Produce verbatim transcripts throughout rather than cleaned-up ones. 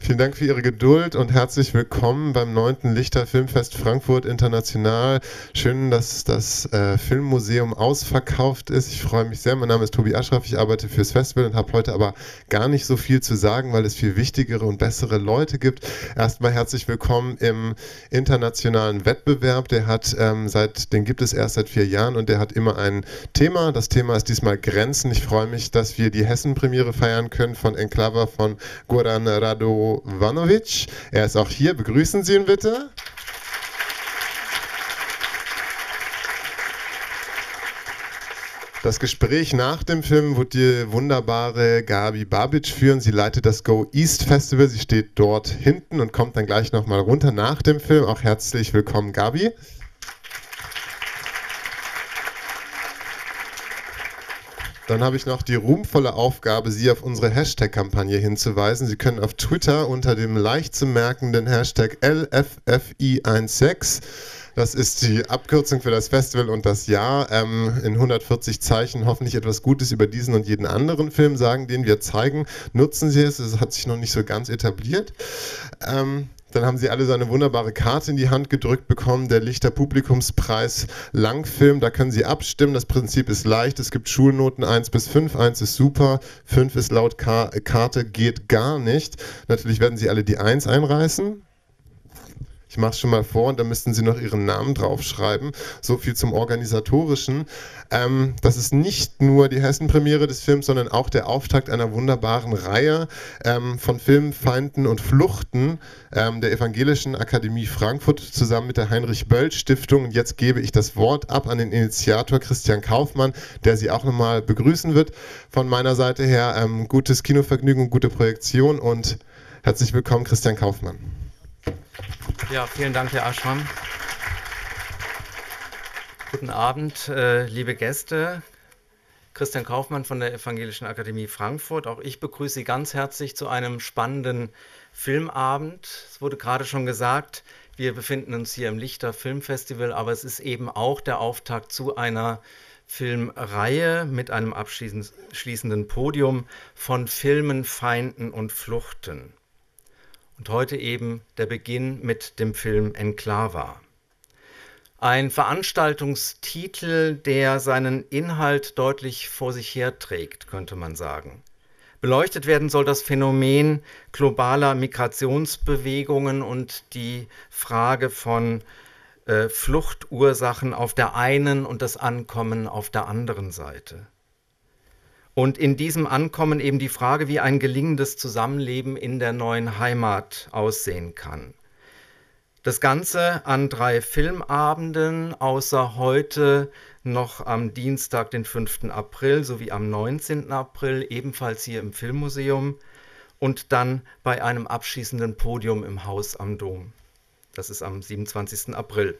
Vielen Dank für Ihre Geduld und herzlich willkommen beim neunten Lichter Filmfest Frankfurt International. Schön, dass das äh, Filmmuseum ausverkauft ist. Ich freue mich sehr. Mein Name ist Tobi Ashraf, ich arbeite fürs Festival und habe heute aber gar nicht so viel zu sagen, weil es viel wichtigere und bessere Leute gibt. Erstmal herzlich willkommen im internationalen Wettbewerb. Der hat ähm, seit, den gibt es erst seit vier Jahren und der hat immer ein Thema. Das Thema ist diesmal Grenzen. Ich freue mich, dass wir die Hessen-Premiere feiern können von Enklava von Goran Radovanovic. Er ist auch hier. Begrüßen Sie ihn bitte. Das Gespräch nach dem Film wird die wunderbare Gabi Babic führen. Sie leitet das Go East Festival. Sie steht dort hinten und kommt dann gleich nochmal runter nach dem Film. Auch herzlich willkommen, Gabi. Dann habe ich noch die ruhmvolle Aufgabe, Sie auf unsere Hashtag-Kampagne hinzuweisen. Sie können auf Twitter unter dem leicht zu merkenden Hashtag L F F I sechzehn, das ist die Abkürzung für das Festival und das Jahr, ähm, in hundertvierzig Zeichen hoffentlich etwas Gutes über diesen und jeden anderen Film sagen, den wir zeigen. Nutzen Sie es, es hat sich noch nicht so ganz etabliert. Ähm, Dann haben Sie alle so eine wunderbare Karte in die Hand gedrückt bekommen, der Lichter Publikumspreis Langfilm. Da können Sie abstimmen. Das Prinzip ist leicht. Es gibt Schulnoten eins bis fünf. eins ist super, fünf ist laut Ka- Karte geht gar nicht. Natürlich werden Sie alle die eins einreißen. Ich mache es schon mal vor und dann müssten Sie noch Ihren Namen draufschreiben. So viel zum Organisatorischen. Ähm, das ist nicht nur die Hessen-Premiere des Films, sondern auch der Auftakt einer wunderbaren Reihe ähm, von Filmen, Feinden und Fluchten ähm, der Evangelischen Akademie Frankfurt zusammen mit der Heinrich-Böll-Stiftung. Und jetzt gebe ich das Wort ab an den Initiator Christian Kaufmann, der Sie auch nochmal begrüßen wird. Von meiner Seite her ähm, gutes Kinovergnügen und gute Projektion und herzlich willkommen, Christian Kaufmann. Ja, vielen Dank, Herr Aschram. Guten Abend, äh, liebe Gäste. Christian Kaufmann von der Evangelischen Akademie Frankfurt. Auch ich begrüße Sie ganz herzlich zu einem spannenden Filmabend. Es wurde gerade schon gesagt, wir befinden uns hier im Lichter Filmfestival, aber es ist eben auch der Auftakt zu einer Filmreihe mit einem abschließenden Podium von Filmen, Feinden und Fluchten. Und heute eben der Beginn mit dem Film Enklava. Ein Veranstaltungstitel, der seinen Inhalt deutlich vor sich herträgt, könnte man sagen. Beleuchtet werden soll das Phänomen globaler Migrationsbewegungen und die Frage von äh, Fluchtursachen auf der einen und das Ankommen auf der anderen Seite. Und in diesem Ankommen eben die Frage, wie ein gelingendes Zusammenleben in der neuen Heimat aussehen kann. Das Ganze an drei Filmabenden, außer heute noch am Dienstag, den fünften April, sowie am neunzehnten April, ebenfalls hier im Filmmuseum und dann bei einem abschließenden Podium im Haus am Dom. Das ist am siebenundzwanzigsten April.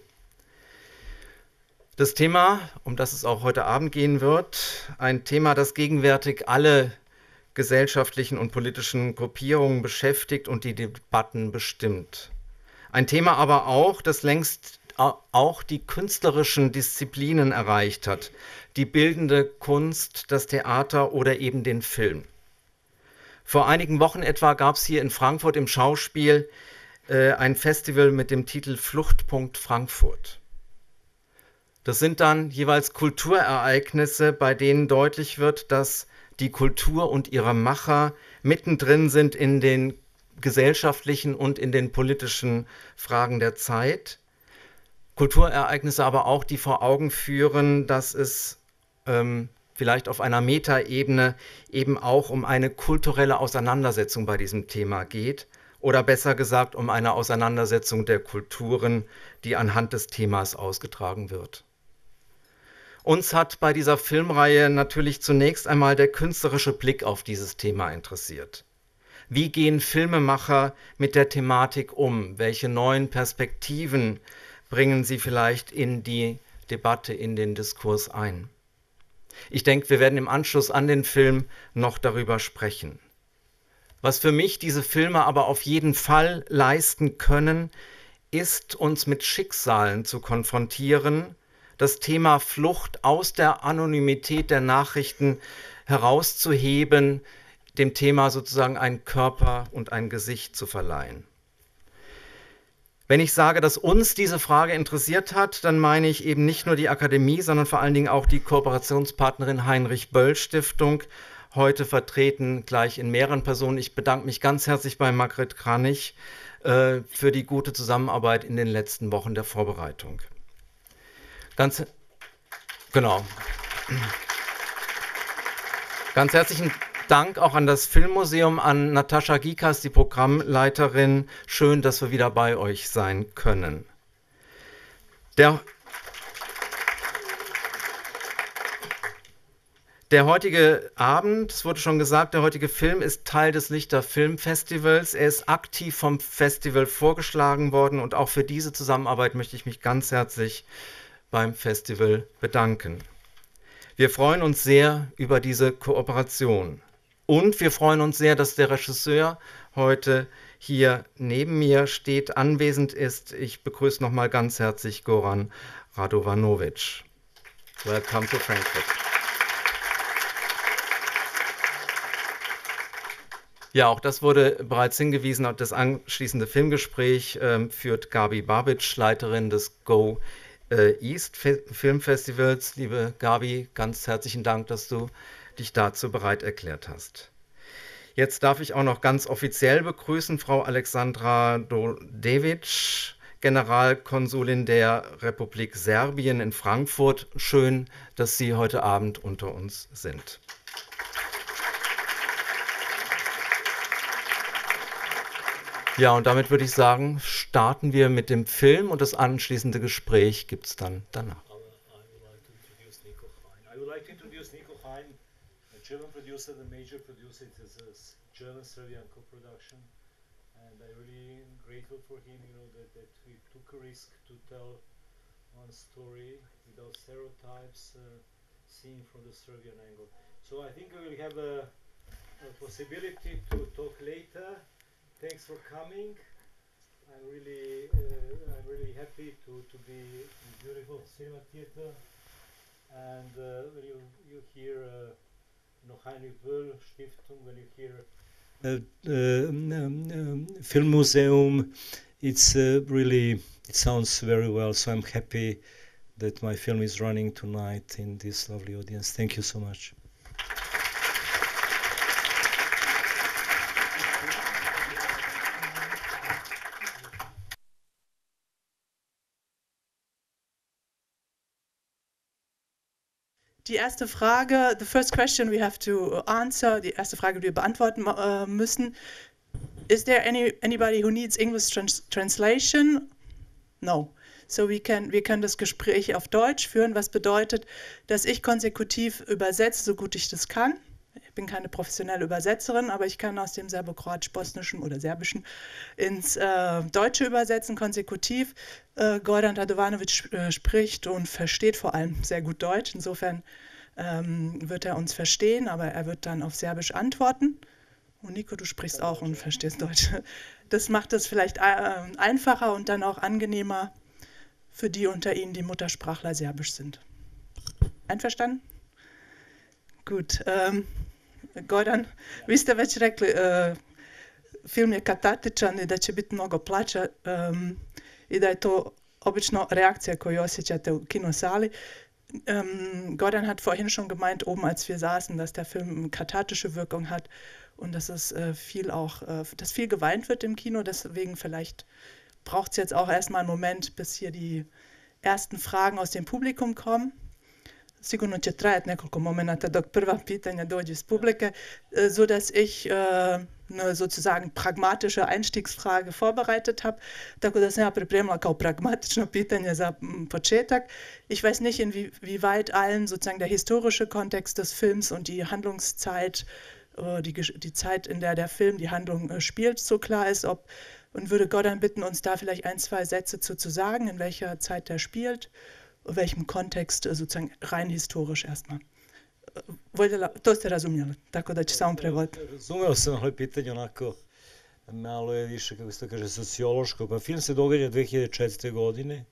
Das Thema, um das es auch heute Abend gehen wird, ein Thema, das gegenwärtig alle gesellschaftlichen und politischen Gruppierungen beschäftigt und die Debatten bestimmt. Ein Thema aber auch, das längst auch die künstlerischen Disziplinen erreicht hat, die bildende Kunst, das Theater oder eben den Film. Vor einigen Wochen etwa gab es hier in Frankfurt im Schauspiel äh, ein Festival mit dem Titel Fluchtpunkt Frankfurt. Das sind dann jeweils Kulturereignisse, bei denen deutlich wird, dass die Kultur und ihre Macher mittendrin sind in den gesellschaftlichen und in den politischen Fragen der Zeit. Kulturereignisse aber auch, die vor Augen führen, dass es ähm, vielleicht auf einer Metaebene eben auch um eine kulturelle Auseinandersetzung bei diesem Thema geht. Oder besser gesagt, um eine Auseinandersetzung der Kulturen, die anhand des Themas ausgetragen wird. Uns hat bei dieser Filmreihe natürlich zunächst einmal der künstlerische Blick auf dieses Thema interessiert. Wie gehen Filmemacher mit der Thematik um? Welche neuen Perspektiven bringen sie vielleicht in die Debatte, in den Diskurs ein? Ich denke, wir werden im Anschluss an den Film noch darüber sprechen. Was für mich diese Filme aber auf jeden Fall leisten können, ist, uns mit Schicksalen zu konfrontieren, das Thema Flucht aus der Anonymität der Nachrichten herauszuheben, dem Thema sozusagen einen Körper und ein Gesicht zu verleihen. Wenn ich sage, dass uns diese Frage interessiert hat, dann meine ich eben nicht nur die Akademie, sondern vor allen Dingen auch die Kooperationspartnerin Heinrich-Böll-Stiftung, heute vertreten gleich in mehreren Personen. Ich bedanke mich ganz herzlich bei Margret Kranich äh, für die gute Zusammenarbeit in den letzten Wochen der Vorbereitung. Ganz, genau. Ganz herzlichen Dank auch an das Filmmuseum, an Natascha Gikas, die Programmleiterin. Schön, dass wir wieder bei euch sein können. Der, der heutige Abend, es wurde schon gesagt, der heutige Film ist Teil des Lichter Filmfestivals. Er ist aktiv vom Festival vorgeschlagen worden und auch für diese Zusammenarbeit möchte ich mich ganz herzlich beim Festival bedanken. Wir freuen uns sehr über diese Kooperation. Und wir freuen uns sehr, dass der Regisseur heute hier neben mir steht, anwesend ist. Ich begrüße nochmal ganz herzlich Goran Radovanovic. Welcome to Frankfurt. Ja, auch das wurde bereits hingewiesen. Das anschließende Filmgespräch äh, führt Gabi Babic, Leiterin des Go East Filmfestivals. Liebe Gabi, ganz herzlichen Dank, dass du dich dazu bereit erklärt hast. Jetzt darf ich auch noch ganz offiziell begrüßen Frau Alexandra Dodevic, Generalkonsulin der Republik Serbien in Frankfurt. Schön, dass Sie heute Abend unter uns sind. Ja, und damit würde ich sagen, starten wir mit dem Film und das anschließende Gespräch gibt es dann danach. German producer, the major producer, it is a German-Serbian co-production, and I'm really grateful for him, you know, that, that we took a risk to tell one story without stereotypes, uh, seen from the Serbian angle. So I think we will have a, a possibility to talk later. Thanks for coming. I'm really, uh, I'm really happy to, to be in beautiful cinema theater, and uh, when you, you hear uh, noch Heinrich Böll Stiftung, when you hear uh, uh, um, um, Filmmuseum, it's uh, really, it sounds very well, so I'm happy that my film is running tonight in this lovely audience. Thank you so much. Die erste Frage, the first question we have to answer, die erste Frage, die wir beantworten uh, müssen. Is there any anybody who needs English trans translation? No. So we can, wir können das Gespräch auf Deutsch führen, was bedeutet, dass ich konsekutiv übersetze, so gut ich das kann. Ich bin keine professionelle Übersetzerin, aber ich kann aus dem Serbokroatisch-Bosnischen oder Serbischen ins äh, Deutsche übersetzen, konsekutiv. Äh, Goran Radovanovic äh, spricht und versteht vor allem sehr gut Deutsch. Insofern ähm, wird er uns verstehen, aber er wird dann auf Serbisch antworten. Und Nico, du sprichst auch und verstehst Deutsch. Das macht es vielleicht äh, einfacher und dann auch angenehmer für die unter Ihnen, die Muttersprachler Serbisch sind. Einverstanden? Gut. Ähm, Goran, vi ste već rekli, uh, film je katartičan i da će biti mnogo plača um, i da je to obično reakcija koju osjećate u kinosali. Um, Goran hat vorhin schon gemeint, oben als wir saßen, dass der Film eine kathartische Wirkung hat und dass es uh, viel auch, uh, dass viel geweint wird im Kino. Deswegen vielleicht braucht es jetzt auch erstmal einen Moment, bis hier die ersten Fragen aus dem Publikum kommen. Sigurno će trajati nekoliko momenata dok prva pitanja dođu iz publike, so dass ich äh, eine sozusagen pragmatische Einstiegsfrage vorbereitet habe. Tako da sam ja pripremila kao pragmatično pitanje za početak. Ich weiß nicht, inwieweit allen sozusagen der historische Kontext des Films und die Handlungszeit, äh, die, die Zeit, in der der Film die Handlung äh, spielt, so klar ist. Ob, und würde Goran bitten, uns da vielleicht ein, zwei Sätze zu, zu sagen, in welcher Zeit der spielt. U welchem kontekst, sozusagen rein historisch erstmal. Voljela, to ste razumjeli, tako da ću samo prevoditi. Razumeo sam, ali pitanje onako malo je više, kako se to kaže, sociološko. Pa film se događa dve hiljade četvrte. godine.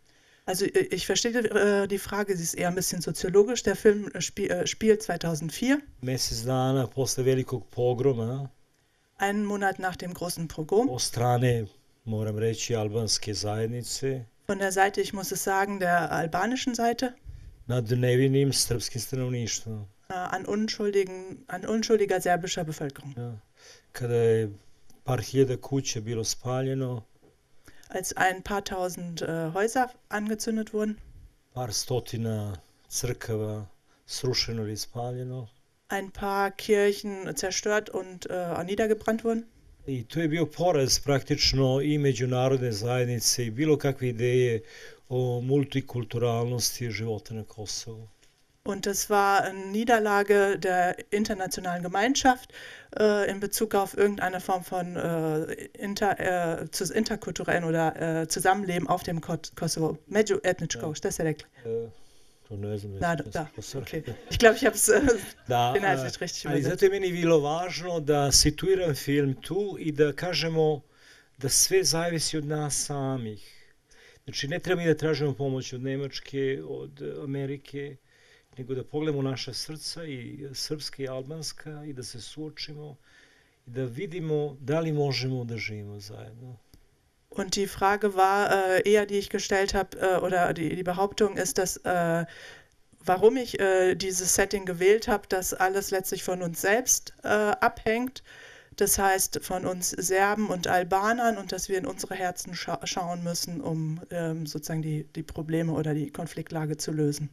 Also äh, ich verstehe äh, die Frage, sie ist eher ein bisschen soziologisch. Der Film äh, spie äh, spielt zweitausendvier, mjesec dana posle velikog pogroma einen Monat nach dem großen Pogrom. od strane, moram reći, albanske zajednice Von der Seite, ich muss es sagen, der albanischen Seite, nad nevinim srpskim stanovništvom. äh, an, unschuldigen, an unschuldiger serbischer Bevölkerung. Ja. Kada je par hiljada kuća bilo spaljeno, Als ein paar tausend äh, Häuser angezündet wurden, par stotina crkava srušeno ili spaljeno. ein paar Kirchen zerstört und äh, niedergebrannt wurden. I to je bio poraz praktično i međunarodne zajednice i bilo kakve ideje o multikulturalnosti života na Kosovu. Und es war eine Niederlage der internationalen Gemeinschaft äh, in Bezug auf irgendeine Form von äh, inter, äh, zu- interkulturellen oder äh, Zusammenleben auf dem Ko- Kosovo. Međuetničko, šta se rekli? E, to ne znam. Na, jesam da, po srpski. okay. Ich glaube, ich habe es äh, Da, inhaltlich a, richtig ali übersetzt. zato je meni bilo važno da situiram film tu i da kažemo da sve zavisi od nas samih. Znači, ne treba mi da tražimo pomoć od Nemačke, od Amerike, nego da pogledamo naša srca i srpska i albanska i da se suočimo i da vidimo da li možemo da živimo zajedno. Und die Frage war äh, eher, die ich gestellt habe, äh, oder die, die Behauptung ist, dass äh, warum ich äh, dieses Setting gewählt habe, dass alles letztlich von uns selbst äh, abhängt. Das heißt, von uns Serben und Albanern und dass wir in unsere Herzen scha schauen müssen, um ähm, sozusagen die, die Probleme oder die Konfliktlage zu lösen.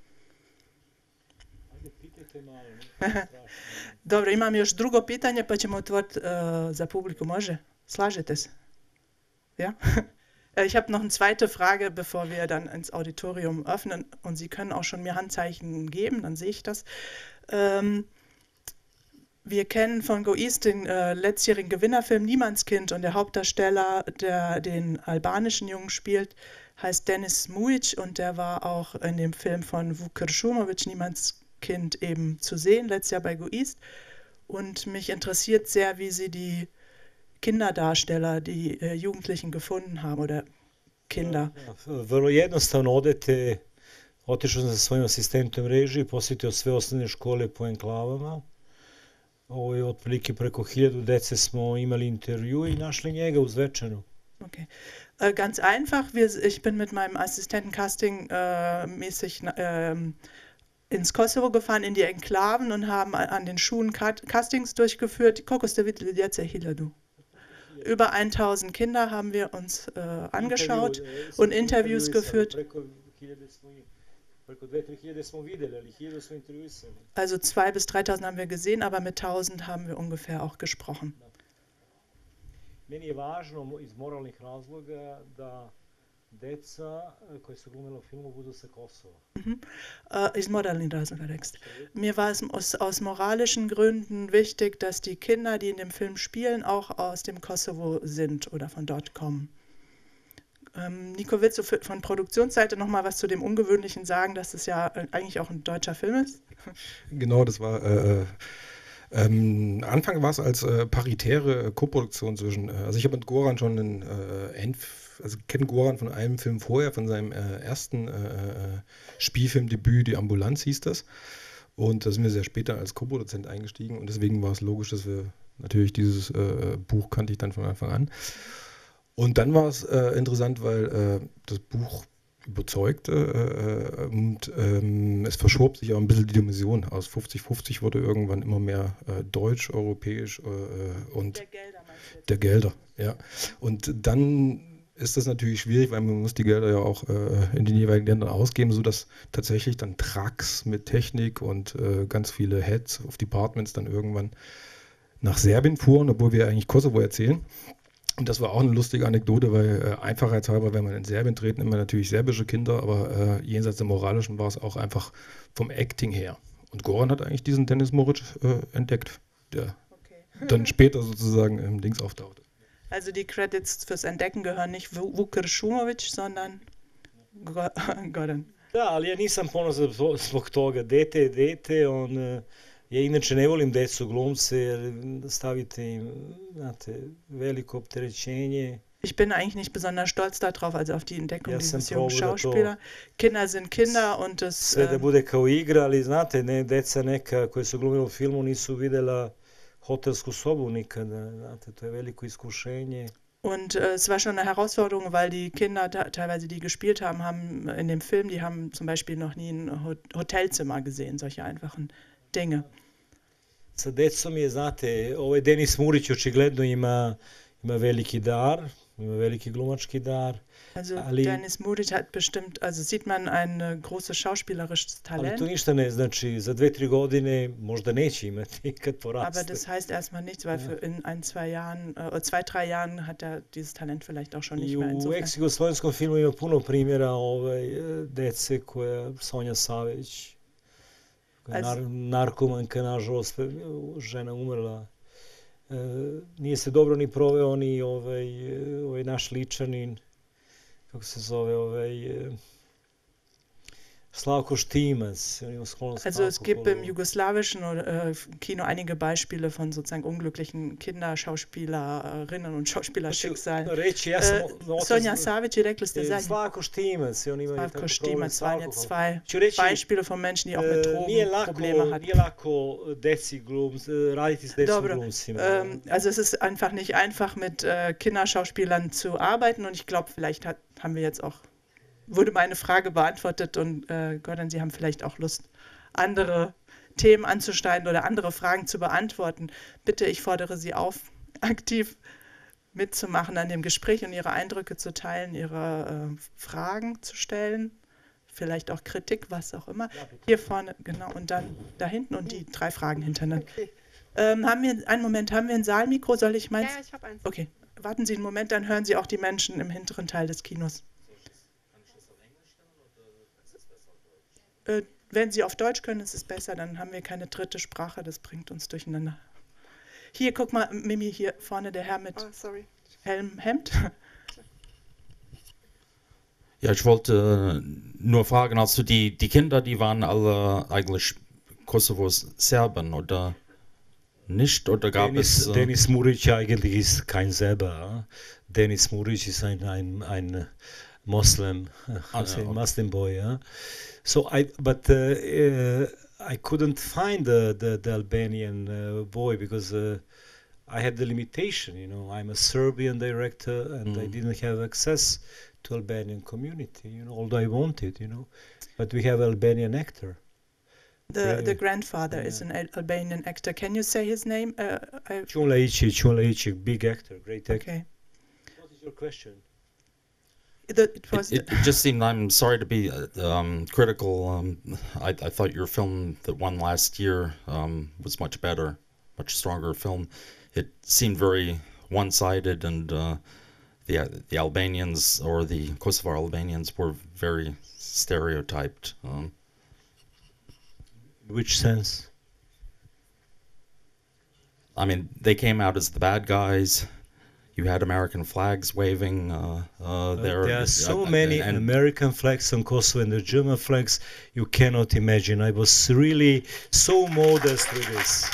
Dobro, imam još drugo pitanje pa ćemo otvoriti äh, za publiku, može? Slažete se? Ja? Äh, Ich habe noch eine zweite Frage, bevor wir dann ins Auditorium öffnen. Und Sie können auch schon mir Handzeichen geben, dann sehe ich das. Ähm, wir kennen von Go East den äh, letztjährigen Gewinnerfilm Niemandskind und der Hauptdarsteller, der den albanischen Jungen spielt, heißt Dennis Mujic und der war auch in dem Film von Vuker Šumović, Niemandskind, eben zu sehen, letztes Jahr bei Go East. Und mich interessiert sehr, wie Sie die Kinderdarsteller, die äh, Jugendlichen gefunden haben oder Kinder. Vrlo jednostavno odete, otišao sam sa svojim asistentom režije, posjetio sve osnovne škole po enklavama. Ovo je otprilike preko hiljadu dece smo imali intervju i našli njega u Zvečanu. Okay. Äh, ganz einfach, wir, ich bin mit meinem Assistenten Casting äh, mäßig ähm, ins Kosovo gefahren, in die Enklaven und haben an an den Schulen Cat- Castings durchgeführt. Koliko ste vidjeli djece hiljadu? Über tausend Kinder haben wir uns äh, angeschaut und Interviews geführt. Also zweitausend bis dreitausend haben wir gesehen, aber mit tausend haben wir ungefähr auch gesprochen. Meni je važno iz moralnih razloga da deca koje su glumila u filmu budu sa Kosova. Mhm. Äh, iz moralnih razloga rekst. Mir war es aus, aus moralischen Gründen wichtig, dass die Kinder, die in dem Film spielen, auch aus dem Kosovo sind oder von dort kommen. Ähm, Nico, willst du für, von Produktionsseite noch mal was zu dem Ungewöhnlichen sagen, dass es ja äh, eigentlich auch ein deutscher Film ist? Genau, das war äh, ähm, Anfang war es als äh, paritäre Koproduktion zwischen, äh, also ich habe mit Goran schon einen äh, End, also kenne Goran von einem Film vorher, von seinem äh, ersten äh, Spielfilmdebüt, Die Ambulanz hieß das. Und da sind wir sehr später als Koproduzent eingestiegen und deswegen war es logisch, dass wir natürlich dieses äh, Buch kannte ich dann von Anfang an. Und dann war es äh, interessant, weil äh, das Buch überzeugt äh, und ähm, es verschob sich auch ein bisschen die Dimension. Aus fünfzig fünfzig wurde irgendwann immer mehr äh, deutsch, europäisch äh, und Der Gelder meinst du jetzt? der Gelder, ja. Und dann ist das natürlich schwierig, weil man muss die Gelder ja auch äh, in den jeweiligen Ländern ausgeben, sodass tatsächlich dann Trucks mit Technik und äh, ganz viele Heads of Departments dann irgendwann nach Serbien fuhren, obwohl wir eigentlich Kosovo erzählen. Und das war auch eine lustige Anekdote, weil äh, einfachheitshalber, wenn man in Serbien treten, immer natürlich serbische Kinder, aber äh, jenseits der moralischen war es auch einfach vom Acting her. Und Goran hat eigentlich diesen Dennis Mujic äh, entdeckt, der Okay. dann später sozusagen im Dings auftauchte. Also die Credits fürs Entdecken gehören nicht Vuker Šumović, sondern Go- Goran. Da, ali ja nisam ponosan zbog- zbog toga. Dete je dete, on, eh, ja inače ne volim decu glumce jer stavite im, znate, veliko opterećenje. Ich bin eigentlich nicht besonders stolz darauf, also auf die Entdeckung Ja sam dieses jungen probao da to Schauspieler. Kinder sind Kinder und das, sve da ähm, bude kao igra, ali znate, ne, deca neka koje su glumila u filmu nisu videla hotelsku sobu nikada, znate, to je veliko iskušenje. und äh, es war schon eine Herausforderung, weil die Kinder da, teilweise, die gespielt haben, haben in dem Film, die haben zum Beispiel noch nie ein Ho- Hotelzimmer gesehen, solche einfachen Dinge. Sa decom je, znate, ovaj Denis Murić očigledno ima, ima veliki dar, ima veliki glumački dar, Also ali, Dennis Murić hat bestimmt, also sieht man ein äh, großes schauspielerisches ali Talent, to ništa ne znači, za dve, tri godine možda neće imati kad aber poraste. das heißt erstmal nichts, weil für in ein, zwei Jahren, äh, zwei, drei Jahren hat er dieses Talent vielleicht auch schon nicht I mehr. u Insofern. ex-jugoslovenskom filmu ima puno primjera ovaj, e, dece koja, Sonja Savić, koja je Also- nar, narkomanka, nažalost, e, žena umrla. E, nije se dobro ni proveo ni ovaj, e, ovaj naš Ličanin, kako se zove, ovaj, e, Slavko Štimac. On ima sklonost Also es gibt im alkoholu. jugoslawischen äh, Kino einige Beispiele von sozusagen unglücklichen Kinderschauspielerinnen und Hoću Schauspielerschicksalen. reći, ja sam Äh, otac, Sonja Savić, die rekli ste e, zadnji. Slavko Štimac, on ima Slavko tako problem Stimac s waren jetzt alkoholom. zwei Ću reći, Beispiele von Menschen, die auch mit E, nije lako, Drogenprobleme hatten. nije lako deci glum, raditi s decom Dobro, glumcima. ähm, also es ist einfach nicht einfach mit äh, Kinderschauspielern zu arbeiten und ich glaube, vielleicht hat, haben wir jetzt auch, wurde meine Frage beantwortet und äh, Gordon, Sie haben vielleicht auch Lust, andere Themen anzuschneiden oder andere Fragen zu beantworten. Bitte, ich fordere Sie auf, aktiv mitzumachen an dem Gespräch und Ihre Eindrücke zu teilen, Ihre äh, Fragen zu stellen, vielleicht auch Kritik, was auch immer. Hier vorne, genau, und dann da hinten und die drei Fragen hintereinander. Ähm, haben wir, einen Moment, haben wir ein Saalmikro? Soll ich meins? Ja, ich habe eins. Okay, warten Sie einen Moment, dann hören Sie auch die Menschen im hinteren Teil des Kinos. Äh, wenn Sie auf Deutsch können, ist es besser, dann haben wir keine dritte Sprache, das bringt uns durcheinander. Hier, guck mal, Mimi, hier vorne der Herr mit Oh, sorry. Helm, Hemd. Ja, ich wollte äh, nur fragen, also die, die Kinder, die waren alle eigentlich Kosovos Serben oder nicht? Oder gab Denis, es... Äh, Denis Murić eigentlich ist kein Serber. Denis Murić ist ein, ein, ein Muslim, Ah, also ja, ein okay. Muslim boy. Yeah? So I, but uh, uh, I couldn't find the, the, the Albanian uh, boy because uh, I had the limitation, you know. I'm a Serbian director and I Mm. didn't have access to Albanian community, you know, although I wanted, you know. But we have Albanian actor. The, Really? the grandfather is Yeah. an Al- Albanian actor. Can you say his name? Uh, I, Çun Laici, Çun Laici, big actor, great actor. okay. What is your question? The, it was It, it just seemed, I'm sorry to be uh, um, critical. Um, I, I thought your film that won last year um, was much better, much stronger film. It seemed very one-sided, and uh, the the Albanians or the Kosovar Albanians were very stereotyped. Um, In which sense? I mean, they came out as the bad guys. You had American flags waving uh, uh, there. There are so uh, many and- American flags on Kosovo and the German flags you cannot imagine. I was really so modest with this.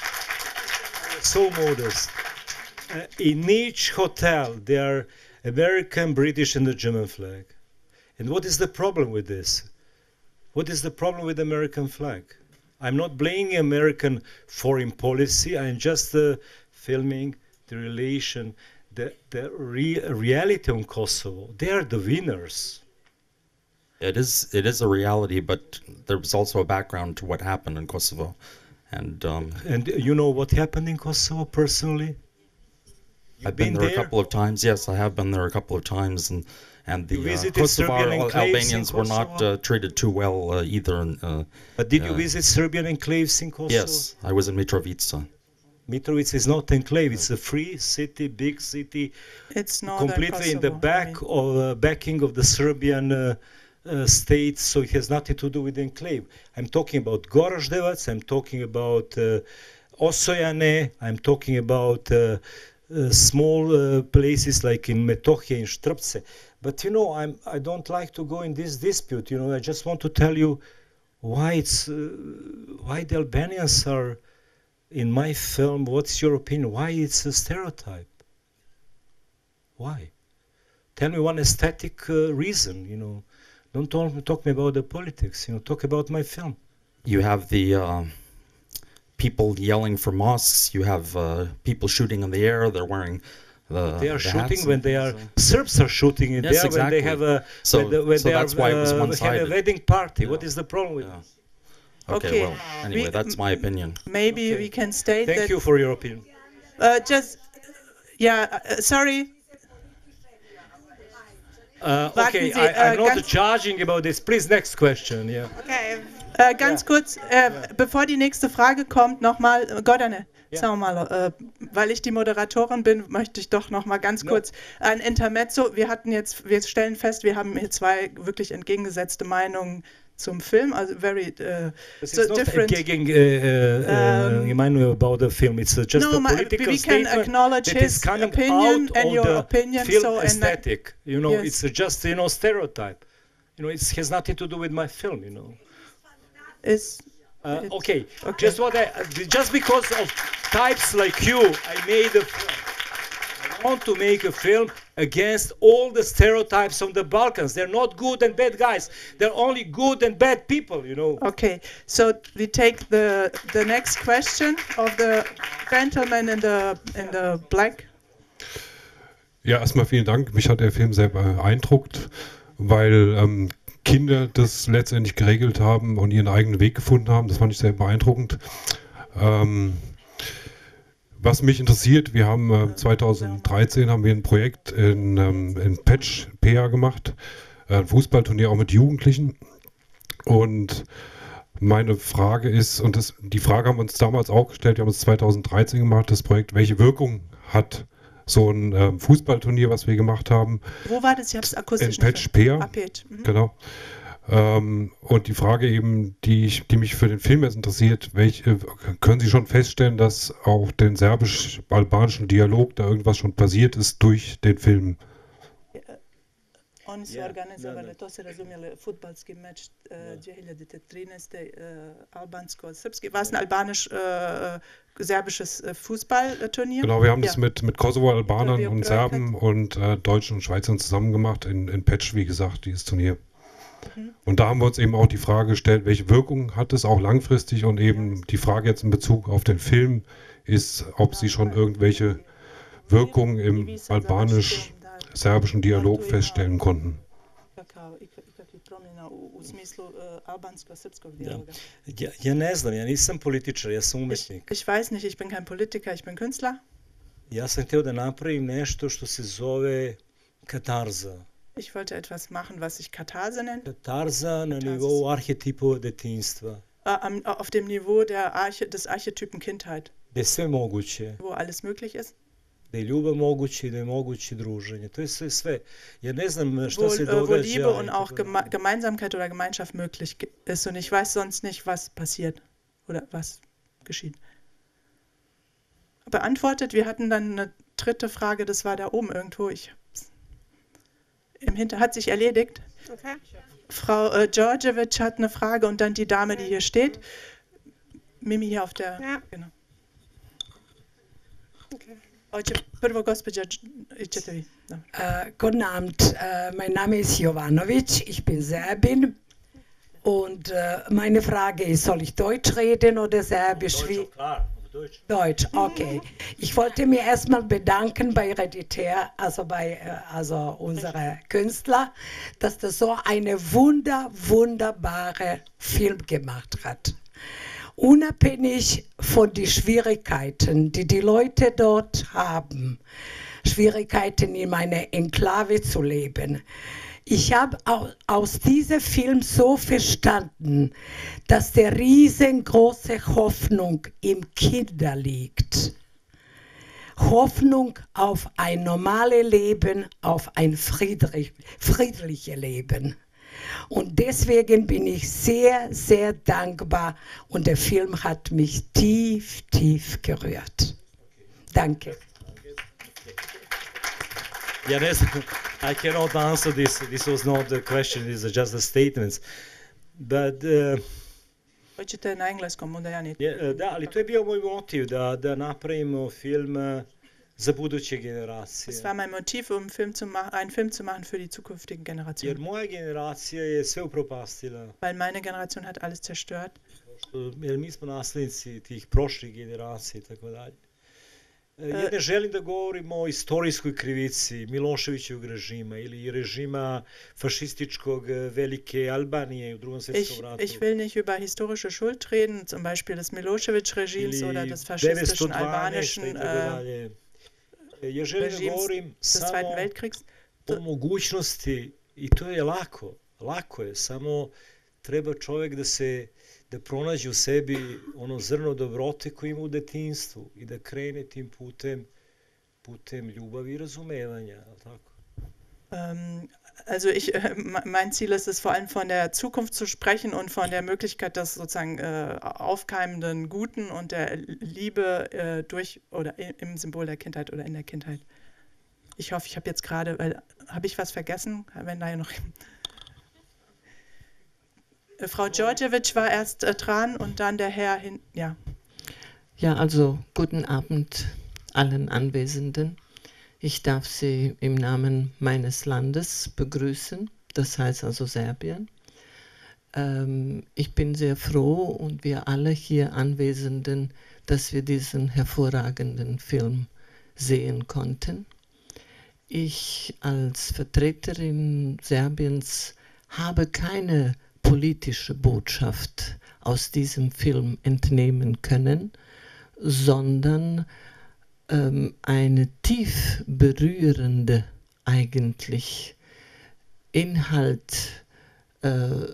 So modest. Uh, in each hotel there are American, British and the German flag. And what is the problem with this? What is the problem with the American flag? I'm not blaming American foreign policy. I'm just uh, filming the relation, the, the re- reality on Kosovo. They are the winners. It is it is a reality, but there was also a background to what happened in Kosovo, and um, And you know what happened in Kosovo personally? You've I've been, been there, there? a couple of times. Yes, I have been there a couple of times, and and the You uh, visited Kosovar Serbian Al- enclaves in Albanians were not Kosovo? uh, treated too well uh, either. And, uh, But did you Yeah. visit Serbian enclaves in Kosovo? yes, I was in Mitrovica. Mitrovica is not enclave. It's a free city, big city, it's northern completely in the Kosovo, back I mean. of uh, backing of the Serbian uh, uh, state, so it has nothing to do with enclave. I'm talking about Goraždevac. I'm talking about uh, Osojane. I'm talking about uh, uh, small uh, places like in Metohija, in Štrpce. But you know, I'm I don't like to go in this dispute. You know, I just want to tell you why it's uh, why the Albanians are in my film. What's your opinion? Why it's a stereotype? Why? tell me one aesthetic uh, reason, you know. Don't talk, talk me about the politics, you know, talk about my film. You have the uh, people yelling for mosques. You have uh, people shooting in the air. They're wearing the They are the shooting hats when and they are, things, Serbs are shooting in Yes, there when they exactly. have a, So- when, the, when so they that's are, why it was uh, have a one-sided. wedding party. Yeah. What is the problem with Yeah. this? Okay, Okay. well, anyway, We- that's my opinion. Maybe Okay. we can state Thank that. you for your opinion. Uh, just, yeah, uh, sorry. Uh, Warten okay, Sie, I, äh, I'm not ganz- charging about this. Please, next question. Yeah. Okay. Äh, ganz kurz, äh, bevor die nächste Frage kommt, nochmal, Gordane, Ja. sagen wir mal, äh, weil ich die Moderatorin bin, möchte ich doch nochmal ganz No. kurz ein Intermezzo. Wir hatten jetzt, wir stellen fest, wir haben hier zwei wirklich entgegengesetzte Meinungen zum Film, also very uh, This so is not different. again, uh, uh, Um, uh, Emmanuel about the film. It's uh, just No, a my- political we can statement acknowledge that is his coming opinion out and of your the opinion, film so, and that- aesthetic. You know, Yes. it's uh, just you know stereotype. You know, it has nothing to do with my film. You know. Is Uh, It's- okay. okay. just what I uh, just because of types like you, I made a film. I want to make a film against all the stereotypes on the Balkans. They're not good and bad guys. They're only good and bad people. You know. Okay, so we take the the next question of the gentleman in the in the black. Ja, erstmal vielen Dank. Mich hat der Film sehr beeindruckt, weil ähm, Kinder das letztendlich geregelt haben und ihren eigenen Weg gefunden haben. Das fand ich sehr beeindruckend. Ähm, was mich interessiert, wir haben äh, zweitausenddreizehn haben wir ein Projekt in, ähm, in Petsch, P A gemacht, äh, ein Fußballturnier auch mit Jugendlichen. Und meine Frage ist, und das, die Frage haben wir uns damals auch gestellt, wir haben es zweitausenddreizehn gemacht, das Projekt, welche Wirkung hat so ein ähm, Fußballturnier, was wir gemacht haben, Wo war das? Ich habe es akustisch in Petsch, P A. Ah, Petsch. Mhm. Genau. Ähm, und die Frage eben, die, ich, die mich für den Film jetzt interessiert, welche, können Sie schon feststellen, dass auch den serbisch-albanischen Dialog da irgendwas schon passiert ist durch den Film? Oni su Ja, organizovali, da, da. to se razumjeli, futbalski meč uh, dvije hiljade trinaeste uh, albansko-srpski. War es ein albanisch-serbisches uh, Fußballturnier? Genau, wir haben Ja. das mit, mit Kosovo-Albanern Wir- und wir- Serben und äh, Deutschen und Schweizern zusammen gemacht in, in Petsch, wie gesagt, dieses Turnier. Mhm. Und da haben wir uns eben auch die Frage gestellt, welche Wirkung hat es auch langfristig, und eben die Frage jetzt in Bezug auf den Film ist, ob Sie schon irgendwelche Wirkungen im albanisch-serbischen Dialog feststellen konnten. Kakao, ik- ikakvih promjena u, u smislu uh, albansko-srpskog Da. dijaloga? Ja, ja ne znam, ja nisam političar, ja sam Ich, umetnik. ich weiß nicht, ich bin kein Politiker, ich bin Künstler. Ja sam htio da napravim nešto što se zove katarza. Ich wollte etwas machen, was sich Katharse nennt, Katarza na Katarsis. nivou arhetipova detinjstva, äh, am, auf dem Niveau der Arche, des Archetypen Kindheit, gde je sve moguće, wo alles möglich ist. da je ljubav moguće i da je moguće druženje. To je sve sve. Ja ne znam šta Wo, se äh, wo događa. Liebe und i auch tako Geme dalje. Gemeinsamkeit oder Gemeinschaft möglich ge- ist. Und ich weiß sonst nicht, was passiert oder was geschieht. Beantwortet, wir hatten dann eine dritte Frage, das war da oben irgendwo. Ich hab's im Hinter hat sich erledigt. Okay. Frau äh, Djordjevic hat eine Frage und dann die Dame, die hier steht. Mimi hier auf der. Ja. Genau. Okay. Hoće prvo gospođa Dž- i ćete vi. Da. Äh, guten Abend, äh, mein Name ist Jovanovic, ich bin Serbin und äh, meine Frage ist, soll ich Deutsch reden oder Serbisch? Wie? Klar, auf Deutsch. Deutsch, okay. Ich wollte mir erstmal bedanken bei Hereditär, also bei äh, also unsere Künstler, dass das so eine wunder, wunderbare Film gemacht hat. Unabhängig von den Schwierigkeiten, die die Leute dort haben, Schwierigkeiten in meiner Enklave zu leben. Ich habe aus diesem Film so verstanden, dass die riesengroße Hoffnung im Kinder liegt. Hoffnung auf ein normales Leben, auf ein friedlich, friedliches Leben. Und deswegen bin ich sehr, sehr dankbar und der Film hat mich tief, tief gerührt. Danke. Ja ne znam, I cannot answer this. This was not the question, these are just the statements. But, uh, Hoćete na engleskom, onda ja neću. je, da, ali to je bio moj motiv, da, da napravimo film uh, za buduće generacije. Es war mein Motiv, um Film zu einen Film zu machen für die zukünftigen Jer Generationen. moja generacija je sve upropastila. Weil meine Generation hat alles zerstört. Jer mi smo naslednici tih prošlih generacija i tako dalje. Ja ne želim da govorimo o istorijskoj krivici Miloševićevog režima ili režima fašističkog velike Albanije u drugom svjetskom ratu. Ich, ich will nicht über historische Schuld reden, zum Beispiel des Milošević-Regimes oder des faschistischen albanischen äh, ja želim da govorim samo o mogućnosti, i to je lako, lako je, samo treba čovjek da se da pronađe u sebi ono zrno dobrote koje ima u detinjstvu i da krene tim putem, putem ljubavi i razumevanja, tako? Um, also ich, mein Ziel ist es vor allem von der Zukunft zu sprechen und von der Möglichkeit des sozusagen äh, aufkeimenden Guten und der Liebe äh, durch oder im Symbol der Kindheit oder in der Kindheit. Ich hoffe, ich habe jetzt gerade, weil habe ich was vergessen? Wenn da ja noch Frau Djordjevic war erst äh, dran und dann der Herr hin, ja. Ja, also guten Abend allen Anwesenden. Ich darf Sie im Namen meines Landes begrüßen, das heißt also Serbien. Ähm, ich bin sehr froh und wir alle hier Anwesenden, dass wir diesen hervorragenden Film sehen konnten. Ich als Vertreterin Serbiens habe keine politische Botschaft aus diesem Film entnehmen können, sondern ähm, eine tief berührende eigentlich Inhalt, äh,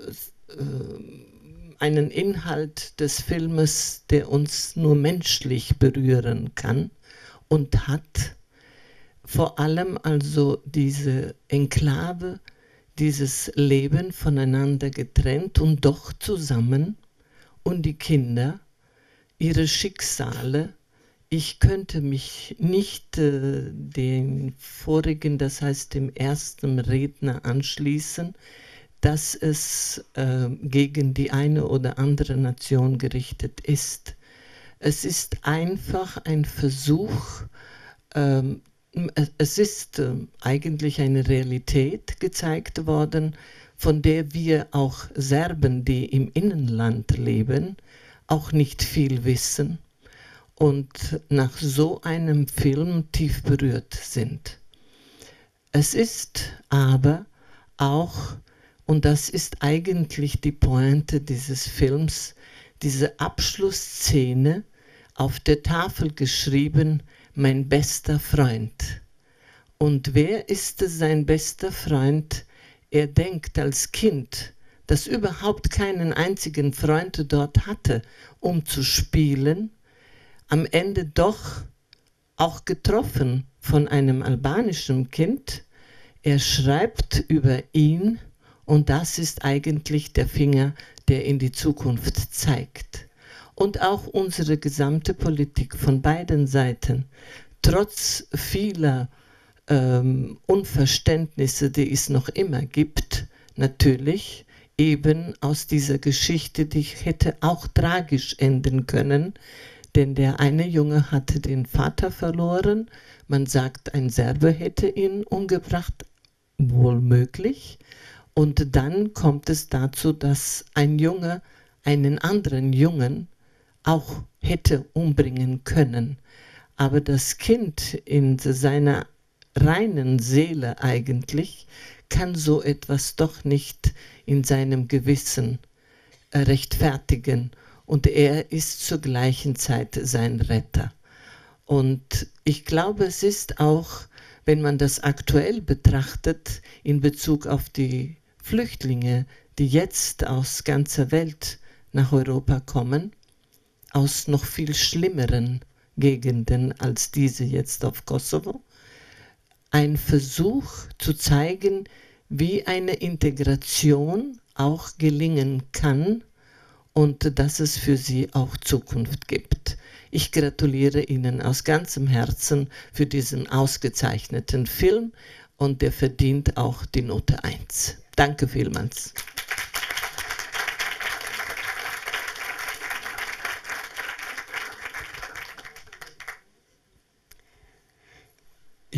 äh, einen Inhalt des Filmes, der uns nur menschlich berühren kann und hat vor allem also diese Enklave, dieses Leben voneinander getrennt und doch zusammen und die Kinder, ihre Schicksale. Ich könnte mich nicht äh, dem vorigen, das heißt dem ersten Redner anschließen, dass es äh, gegen die eine oder andere Nation gerichtet ist. Es ist einfach ein Versuch, ähm, es ist äh, eigentlich eine Realität gezeigt worden, von der wir auch Serben, die im Innenland leben, auch nicht viel wissen und nach so einem Film tief berührt sind. Es ist aber auch, und das ist eigentlich die Pointe dieses Films, diese Abschlussszene auf der Tafel geschrieben, mein bester Freund. Und wer ist sein bester Freund? Er denkt als Kind, das überhaupt keinen einzigen Freund dort hatte, um zu spielen, am Ende doch auch getroffen von einem albanischen Kind. Er schreibt über ihn und das ist eigentlich der Finger, der in die Zukunft zeigt. Und auch unsere gesamte Politik von beiden Seiten, trotz vieler ähm, Unverständnisse, die es noch immer gibt, natürlich eben aus dieser Geschichte, die hätte auch tragisch enden können, denn der eine Junge hatte den Vater verloren, man sagt, ein Serbe hätte ihn umgebracht, wohl möglich, und dann kommt es dazu, dass ein Junge einen anderen Jungen auch hätte umbringen können. Aber das Kind in seiner reinen Seele eigentlich kann so etwas doch nicht in seinem Gewissen rechtfertigen. Und er ist zur gleichen Zeit sein Retter. Und ich glaube, es ist auch, wenn man das aktuell betrachtet, in Bezug auf die Flüchtlinge, die jetzt aus ganzer Welt nach Europa kommen, aus noch viel schlimmeren Gegenden als diese jetzt auf Kosovo, ein Versuch zu zeigen, wie eine Integration auch gelingen kann und dass es für sie auch Zukunft gibt. Ich gratuliere Ihnen aus ganzem Herzen für diesen ausgezeichneten Film und der verdient auch die Note eins. Danke vielmals.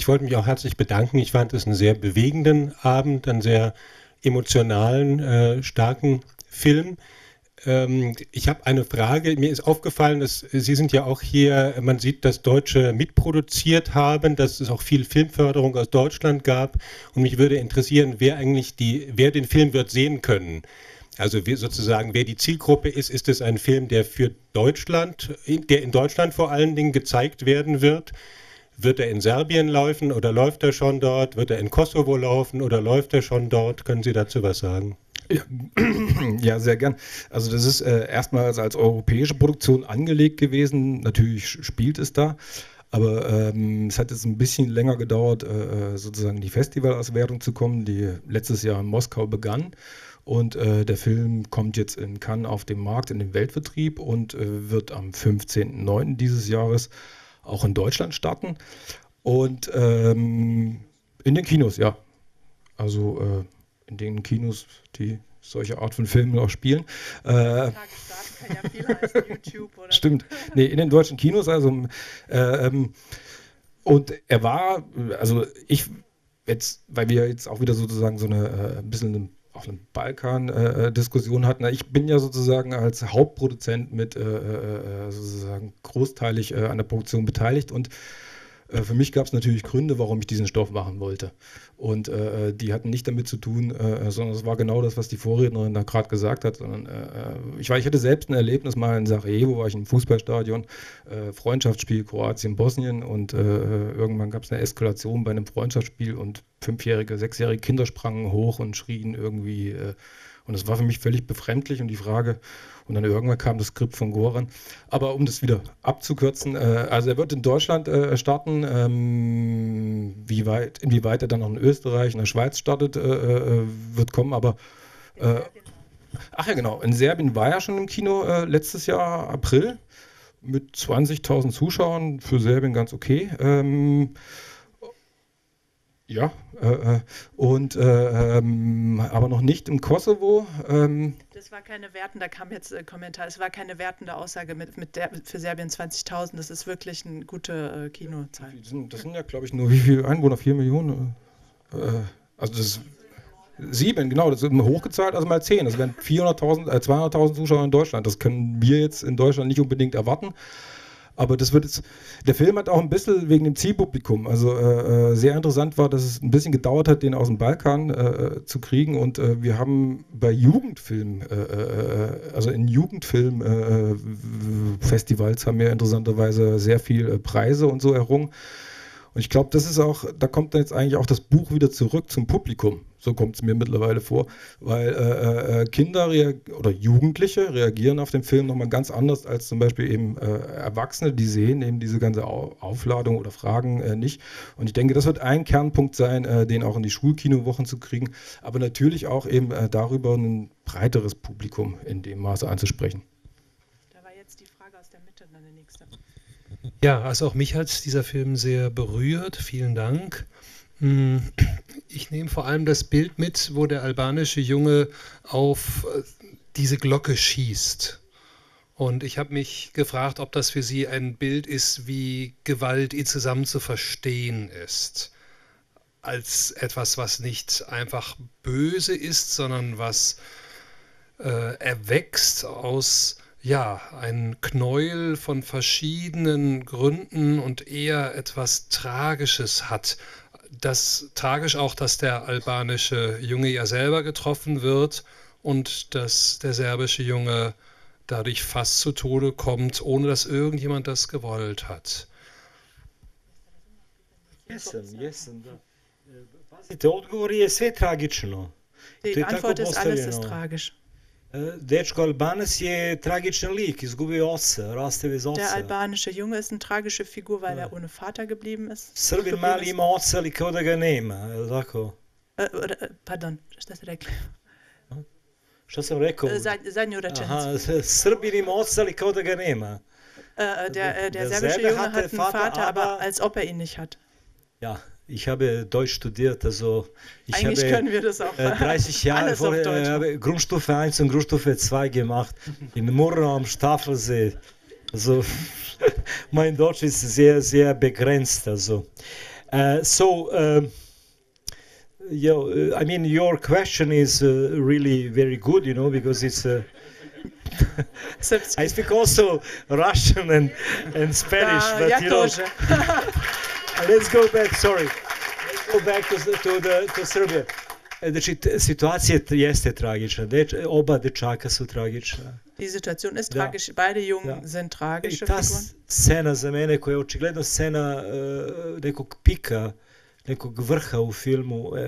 ich wollte mich auch herzlich bedanken. Ich fand es einen sehr bewegenden Abend, einen sehr emotionalen, äh, starken Film. Ähm, ich habe eine Frage. Mir ist aufgefallen, dass Sie sind ja auch hier, man sieht, dass Deutsche mitproduziert haben, dass es auch viel Filmförderung aus Deutschland gab. Und mich würde interessieren, wer eigentlich die, wer den Film wird sehen können. Also wie, sozusagen, wer die Zielgruppe ist. Ist es ein Film, der für Deutschland, der in Deutschland vor allen Dingen gezeigt werden wird? Wird er in Serbien laufen oder läuft er schon dort? Wird er in Kosovo laufen oder läuft er schon dort? Können Sie dazu was sagen? Ja, ja, sehr gern. Also das ist äh, erstmals als europäische Produktion angelegt gewesen. Natürlich spielt es da, aber ähm, es hat jetzt ein bisschen länger gedauert, äh, sozusagen die Festivalauswertung zu kommen, die letztes Jahr in Moskau begann. Und äh, der Film kommt jetzt in Cannes auf den Markt, in den Weltvertrieb und äh, wird am fünfzehnten neunten dieses Jahres auch in Deutschland starten. Und ähm, in den Kinos, ja. Also äh, in den Kinos, die solche Art von Filmen auch spielen. Äh, Stimmt. Nee, in den deutschen Kinos, also äh, ähm, und er war, also ich jetzt, weil wir jetzt auch wieder sozusagen so eine äh, ein bisschen eine, auch eine Balkan-Diskussion äh, hatten. Ich bin ja sozusagen als Hauptproduzent mit äh, äh, sozusagen großteilig äh, an der Produktion beteiligt und äh, für mich gab es natürlich Gründe, warum ich diesen Stoff machen wollte. Und äh, die hatten nicht damit zu tun, äh, sondern es war genau das, was die Vorrednerin da gerade gesagt hat. Sondern, äh, ich, war, ich hatte selbst ein Erlebnis mal in Sarajevo, war ich im Fußballstadion, äh, Freundschaftsspiel Kroatien-Bosnien und äh, irgendwann gab es eine Eskalation bei einem Freundschaftsspiel und fünfjährige, sechsjährige Kinder sprangen hoch und schrien irgendwie. Äh, und das war für mich völlig befremdlich und die Frage, und dann irgendwann kam das Skript von Goran. Aber um das wieder abzukürzen, äh, also er wird in Deutschland äh, starten, ähm, wie weit, inwieweit er dann noch in Österreich, in der Schweiz startet, äh, wird kommen, aber äh, ach ja genau, in Serbien war er schon im Kino äh, letztes Jahr April mit zwanzigtausend Zuschauern, für Serbien ganz okay. Ähm, Ja, äh, und äh, ähm, aber noch nicht im Kosovo. Ähm. Das war keine wertende, da kam jetzt ein Kommentar, es war keine wertende Aussage mit, mit der, für Serbien zwanzigtausend, das ist wirklich eine gute äh, Kinozahl. Das sind, das sind ja, glaube ich, nur wie viele Einwohner? Vier Millionen? Äh, also das ist sieben, genau, das ist hochgezahlt, also mal zehn. Das wären vierhunderttausend, äh, zweihunderttausend Zuschauer in Deutschland. Das können wir jetzt in Deutschland nicht unbedingt erwarten. Aber das wird jetzt, der Film hat auch ein bisschen wegen dem Zielpublikum, also äh, sehr interessant war, dass es ein bisschen gedauert hat, den aus dem Balkan äh, zu kriegen und äh, wir haben bei Jugendfilm, äh, also in Jugendfilmfestivals äh, haben wir interessanterweise sehr viel äh, Preise und so errungen. Und ich glaube, das ist auch, da kommt dann jetzt eigentlich auch das Buch wieder zurück zum Publikum. So kommt es mir mittlerweile vor, weil äh, äh, Kinder oder Jugendliche reagieren auf den Film nochmal ganz anders als zum Beispiel eben äh, Erwachsene, die sehen eben diese ganze Aufladung oder Fragen äh, nicht. Und ich denke, das wird ein Kernpunkt sein, äh, den auch in die Schulkinowochen zu kriegen, aber natürlich auch eben äh, darüber ein breiteres Publikum in dem Maße anzusprechen. Da war jetzt die Frage aus der Mitte, dann der nächste. Ja, also auch mich hat dieser Film sehr berührt. Vielen Dank. Ich nehme vor allem das Bild mit, wo der albanische Junge auf diese Glocke schießt. Und ich habe mich gefragt, ob das für Sie ein Bild ist, wie Gewalt insgesamt zu verstehen ist. Als etwas, was nicht einfach böse ist, sondern was äh, erwächst aus ja, ein Knäuel von verschiedenen Gründen und eher etwas Tragisches hat. Das tragisch auch, dass der albanische Junge ja selber getroffen wird und dass der serbische Junge dadurch fast zu Tode kommt, ohne dass irgendjemand das gewollt hat. Jesam, jesam, da. Pazite, odgovor je sve tragično. Die Antwort ist, alles ist tragisch. Dečko Albanac je tragičan lik, izgubio oca, raste bez oca. Der albanische Junge ist eine tragische Figur, weil er ohne Vater geblieben ist. Srbin mali ima oca, ali kao da ga nema, je li tako? Pardon, šta ste rekli? Šta sam rekao? Zadnju rečenicu. Aha, Srbin ima oca, ali kao da ga nema. Der, der, der serbische Junge hat einen Vater, aber als ob er ihn nicht hat. Ja. Ich habe Deutsch studiert, also ich Eigentlich habe können wir das auch, äh, dreißig Jahre vor, äh, habe Grundstufe eins und Grundstufe zwei gemacht in Murra am Staffelsee. Also mein Deutsch ist sehr, sehr begrenzt. Also Uh, so, um, you know, I mean, your question is uh, really very good, you know, because it's. Uh, I speak also Russian and, and Spanish, Da, but ja you know, тоже. let's go back. Sorry, let's go back to to, the, to Serbia. Znači, t- situacija t- jeste tragična. Deč, oba dečaka su tragična. Die Situation ist Da. tragisch. Beide Jungen Da. sind I tragische ta Figuren. s- scena za mene, koja je očigledno scena uh, nekog pika, nekog vrha u filmu, uh,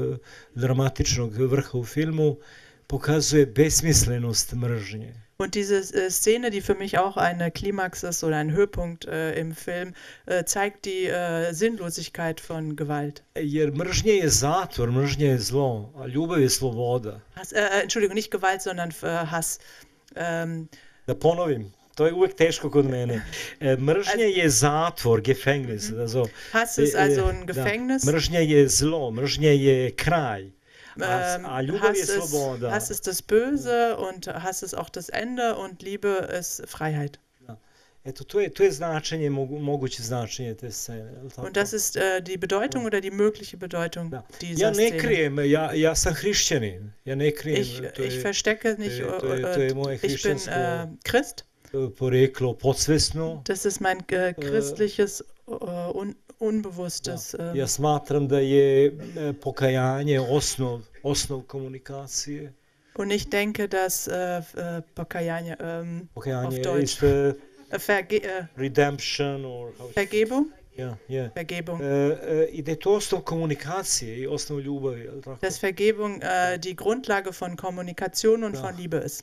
dramatičnog vrha u filmu, pokazuje besmislenost mržnje. Und diese äh, Szene, die für mich auch eine Klimax ist oder ein Höhepunkt äh, im Film, äh, zeigt die äh, Sinnlosigkeit von Gewalt. Jer mržnje je zatvor, mržnje je zlo, a ljubav je sloboda. Hass, äh, Entschuldigung, nicht Gewalt, sondern äh, Hass. Ähm, Da ponovim, to je uvek teško kod mene. E, mržnje je zatvor, gefängnis. Also, Hass ist e, e, also ein da. Gefängnis. Mržnja je zlo, mržnja je kraj. A, Ähm, a ljubav je Hass, ist, sloboda. Hass ist das Böse und Hass ist auch das Ende und Liebe ist Freiheit. Eto, to je, to je značenje, mogu, moguće značenje te scene. jel tako? Und das ist äh, die Bedeutung oder die mögliche Bedeutung dieser Ja ne Szene. krijem, ja, ja sam hrišćanin. Ja ne krijem. Ich, to je, ich verstecke nicht, to je, to je, to je moje äh, ich bin hrišćansko äh, Christ. poreklo podsvesno. Das ist mein äh, christliches, äh, un, unbewusstes. Ja ähm, smatram da je e, pokajanje osnov, osnov komunikacije. Und ich denke, dass äh, äh, Pokajanje ähm, auf Pokajanje Deutsch is uh, äh, Verge äh, redemption or how Vergebung. yeah, yeah. Vergebung. E, e, I da je to osnov komunikacije i osnov ljubavi. jel tako? Dass Vergebung äh, die Grundlage von Kommunikation und Ja. von Liebe ist.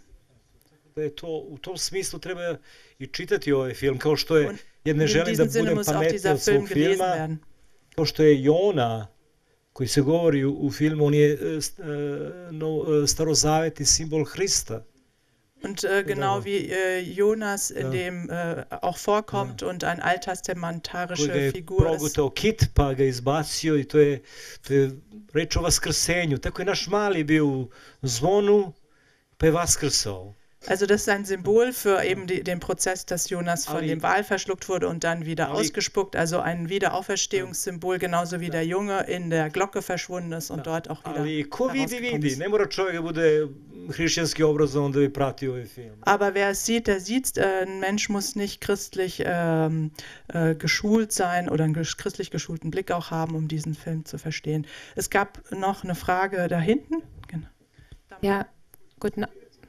Da je to, u tom smislu treba i čitati ovaj film, kao što je, Und jer ne in želim da diesem Sinne budem muss auch pametniji dieser od Film svog gelesen filma, werden. kao što je Jona, koji se govori u, u filmu, on je e, st- e, no, e, starozavetni simbol Hrista. Und äh, genau wie äh, Jonas in Ja. dem äh, auch vorkommt und ein Koji ga alttestamentarische je Figur ist. progutao kit, pa ga izbacio i to je, to je reč o vaskrsenju. Tako je naš mali bio u zvonu, pa je vaskrsao. Also das ist ein Symbol für eben die, den Prozess, dass Jonas von Ali- dem Wal verschluckt wurde und dann wieder Ali- ausgespuckt. Also ein Wiederauferstehungssymbol, genauso wie der Junge in der Glocke verschwunden ist und dort auch wieder Ali ko vidi, herausgekommen vidi. ist. Ne mora čovjek da bude hrišćanski obrazovan da bi pratio ovaj film. Aber wer es sieht, der sieht, äh, ein Mensch muss nicht christlich ähm, äh, geschult sein oder einen ges- christlich geschulten Blick auch haben, um diesen Film zu verstehen. Es gab noch eine Frage da hinten. Genau. Ja, guten,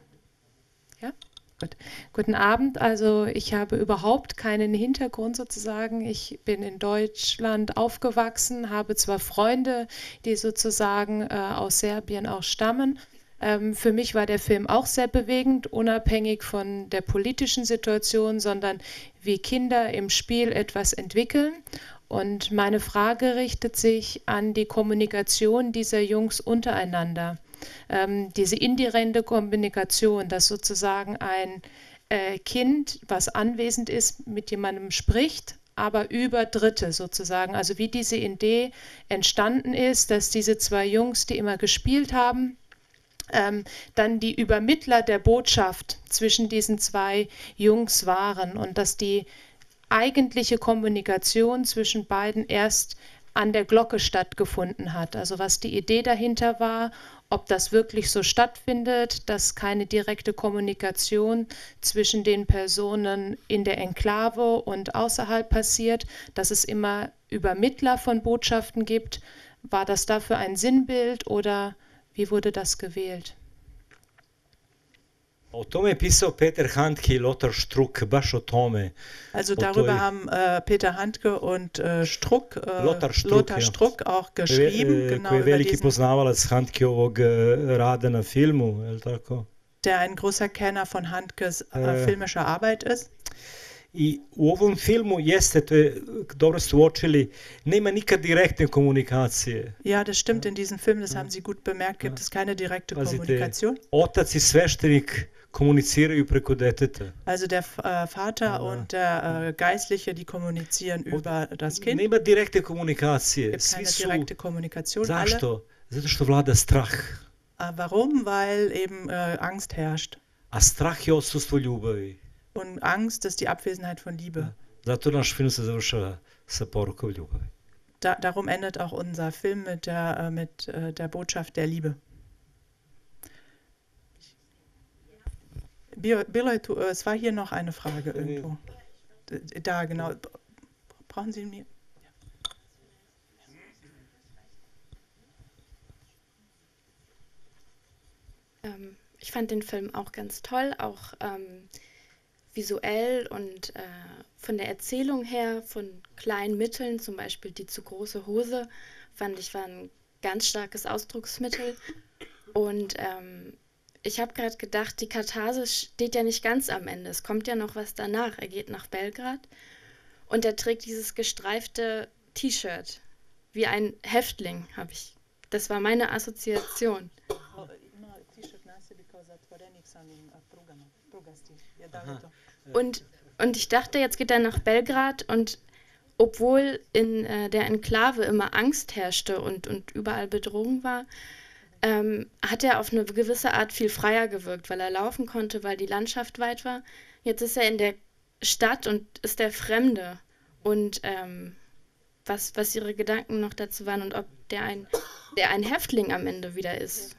ja? Gut. Guten Abend. Also ich habe überhaupt keinen Hintergrund sozusagen. Ich bin in Deutschland aufgewachsen, habe zwar Freunde, die sozusagen äh, aus Serbien auch stammen. Ähm, für mich war der Film auch sehr bewegend, unabhängig von der politischen Situation, sondern wie Kinder im Spiel etwas entwickeln. Und meine Frage richtet sich an die Kommunikation dieser Jungs untereinander. Ähm, diese indirekte Kommunikation, dass sozusagen ein äh, Kind, was anwesend ist, mit jemandem spricht, aber über Dritte sozusagen. Also wie diese Idee entstanden ist, dass diese zwei Jungs, die immer gespielt haben, ähm, dann die Übermittler der Botschaft zwischen diesen zwei Jungs waren und dass die eigentliche Kommunikation zwischen beiden erst an der Glocke stattgefunden hat. Also was die Idee dahinter war, ob das wirklich so stattfindet, dass keine direkte Kommunikation zwischen den Personen in der Enklave und außerhalb passiert, dass es immer Übermittler von Botschaften gibt. War das dafür ein Sinnbild oder wie wurde das gewählt? O tome je pisao Peter Handke i Lothar Struck, baš o tome. Also O darüber toj- haben äh, Peter Handke und äh, Struck, äh, Lothar Struck, Lothar ja. Struck auch Koji geschrieben, je, genau koji je über veliki diesen, poznavalac Handkeovog e, rada na filmu, je li tako? der ein großer Kenner von Handkes äh, Äh. filmischer Arbeit ist. I u ovom filmu jeste, to je, dobro ste uočili, nema nikad direktne komunikacije. Ja, das stimmt in diesem Film, das haben Sie gut bemerkt, gibt es keine direkte Pazite, Kommunikation. otac i sveštenik komuniciraju preko deteta. Also der äh, Vater und der äh, Geistliche, die kommunizieren über das Kind. Nema direkte komunikacije. Gibt Svi keine su... direkte Kommunikation. Alle. Zašto? Zato što vlada strah. Äh, warum? Weil eben äh, Angst herrscht. A strah je odsustvo ljubavi. Und Angst ist die Abwesenheit von Liebe. Zato naš film se završava sa porukom ljubavi. da, darum endet auch unser Film mit der, äh, mit, äh, der Botschaft der Liebe. Bilo, du, äh, es war hier noch eine Frage irgendwo. D- Da, genau. Brauchen Sie mir? Ähm, ich fand den Film auch ganz toll, auch ähm, visuell und äh, von der Erzählung her, von kleinen Mitteln, zum Beispiel die zu große Hose, fand ich, war ein ganz starkes Ausdrucksmittel. Und ähm, ich habe gerade gedacht, die Katharsis steht ja nicht ganz am Ende. Es kommt ja noch was danach. Er geht nach Belgrad und er trägt dieses gestreifte T-Shirt, wie ein Häftling, habe ich. Das war meine Assoziation. Und, und ich dachte, jetzt geht er nach Belgrad und obwohl in äh, der Enklave immer Angst herrschte und, und überall Bedrohung war, ähm, hat er auf eine gewisse Art viel freier gewirkt, weil er laufen konnte, weil die Landschaft weit war. Jetzt ist er in der Stadt und ist der Fremde. Und ähm, was, was ihre Gedanken noch dazu waren und ob der ein, der ein Häftling am Ende wieder ist.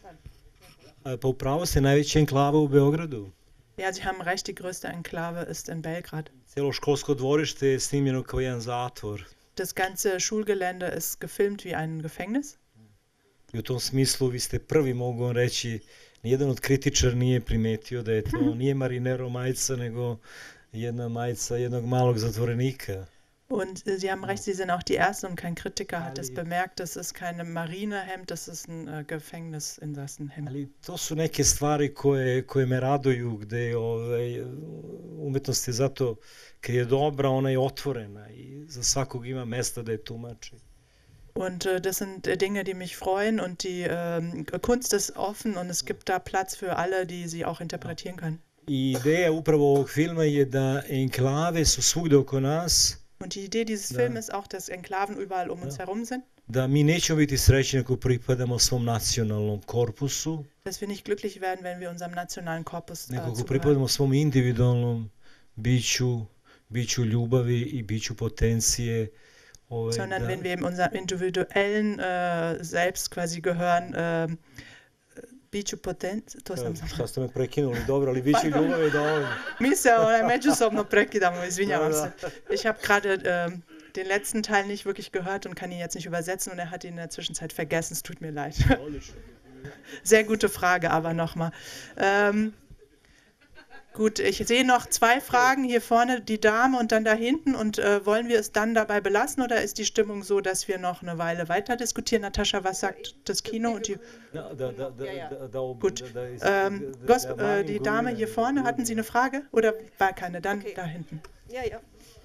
Pa upravo ste, najveća enklava u Beogradu. Ja, Sie haben recht, die größte Enklave ist in Belgrad. Cijelo školsko dvorište je snimljeno kao jedan zatvor. Das ganze Schulgelände ist gefilmt wie ein Gefängnis. I u tom smislu vi ste prvi, mogu vam reći, nijedan od kritičara nije primetio da je to nije marinero majica, nego jedna majica jednog malog zatvorenika. Und äh, Sie haben recht, Sie sind auch die Erste und kein Kritiker hat es bemerkt, das ist keine Marinehemd, das ist ein äh, Gefängnisinsassenhemd. Ali to su neke stvari koje, koje me raduju, gde ovaj, umetnost je zato, kad je dobra, ona je otvorena i za svakog ima mesta da je tumači. Und äh, das sind äh, Dinge, die mich freuen und die ähm, Kunst ist offen und es gibt da Platz für alle, die sie auch interpretieren können. I ideja upravo ovog filma je da enklave su svugde oko nas. Und die Idee dieses Da. Films ist auch, dass Enklaven überall um uns Ja. herum sind. Da mi nećemo biti srećni ako pripadamo svom nacionalnom korpusu, Dass wir nicht glücklich werden, wenn wir unserem nationalen Korpus äh, nego ako zugehören. pripadamo svom individualnom biću, biću ljubavi i biću potencije. Ovaj, Sondern da, wenn wir unserem individuellen äh, Selbst quasi gehören, äh, biću potent, to sam sam. Šta ste me prekinuli, dobro, ali biću Pardon. ljubavi da ovim. Mi se ovaj, međusobno prekidamo, izvinjavam Da, se. da. Ich habe gerade ähm, den letzten Teil nicht wirklich gehört und kann ihn jetzt nicht übersetzen und er hat ihn in der Zwischenzeit vergessen, es tut mir leid. Sehr gute Frage, aber nochmal. Ähm, gut, ich sehe noch zwei Fragen, hier vorne die Dame und dann da hinten und äh, wollen wir es dann dabei belassen oder ist die Stimmung so, dass wir noch eine Weile weiter diskutieren? Natascha, was sagt das Kino und die... Da, da, da, da, da, da, Gut. da ist, Ähm, da- Gosp der äh, Mann die im Dame Grünen. hier vorne, hatten Sie eine Frage oder war keine? Dann da hinten. Ja, ja.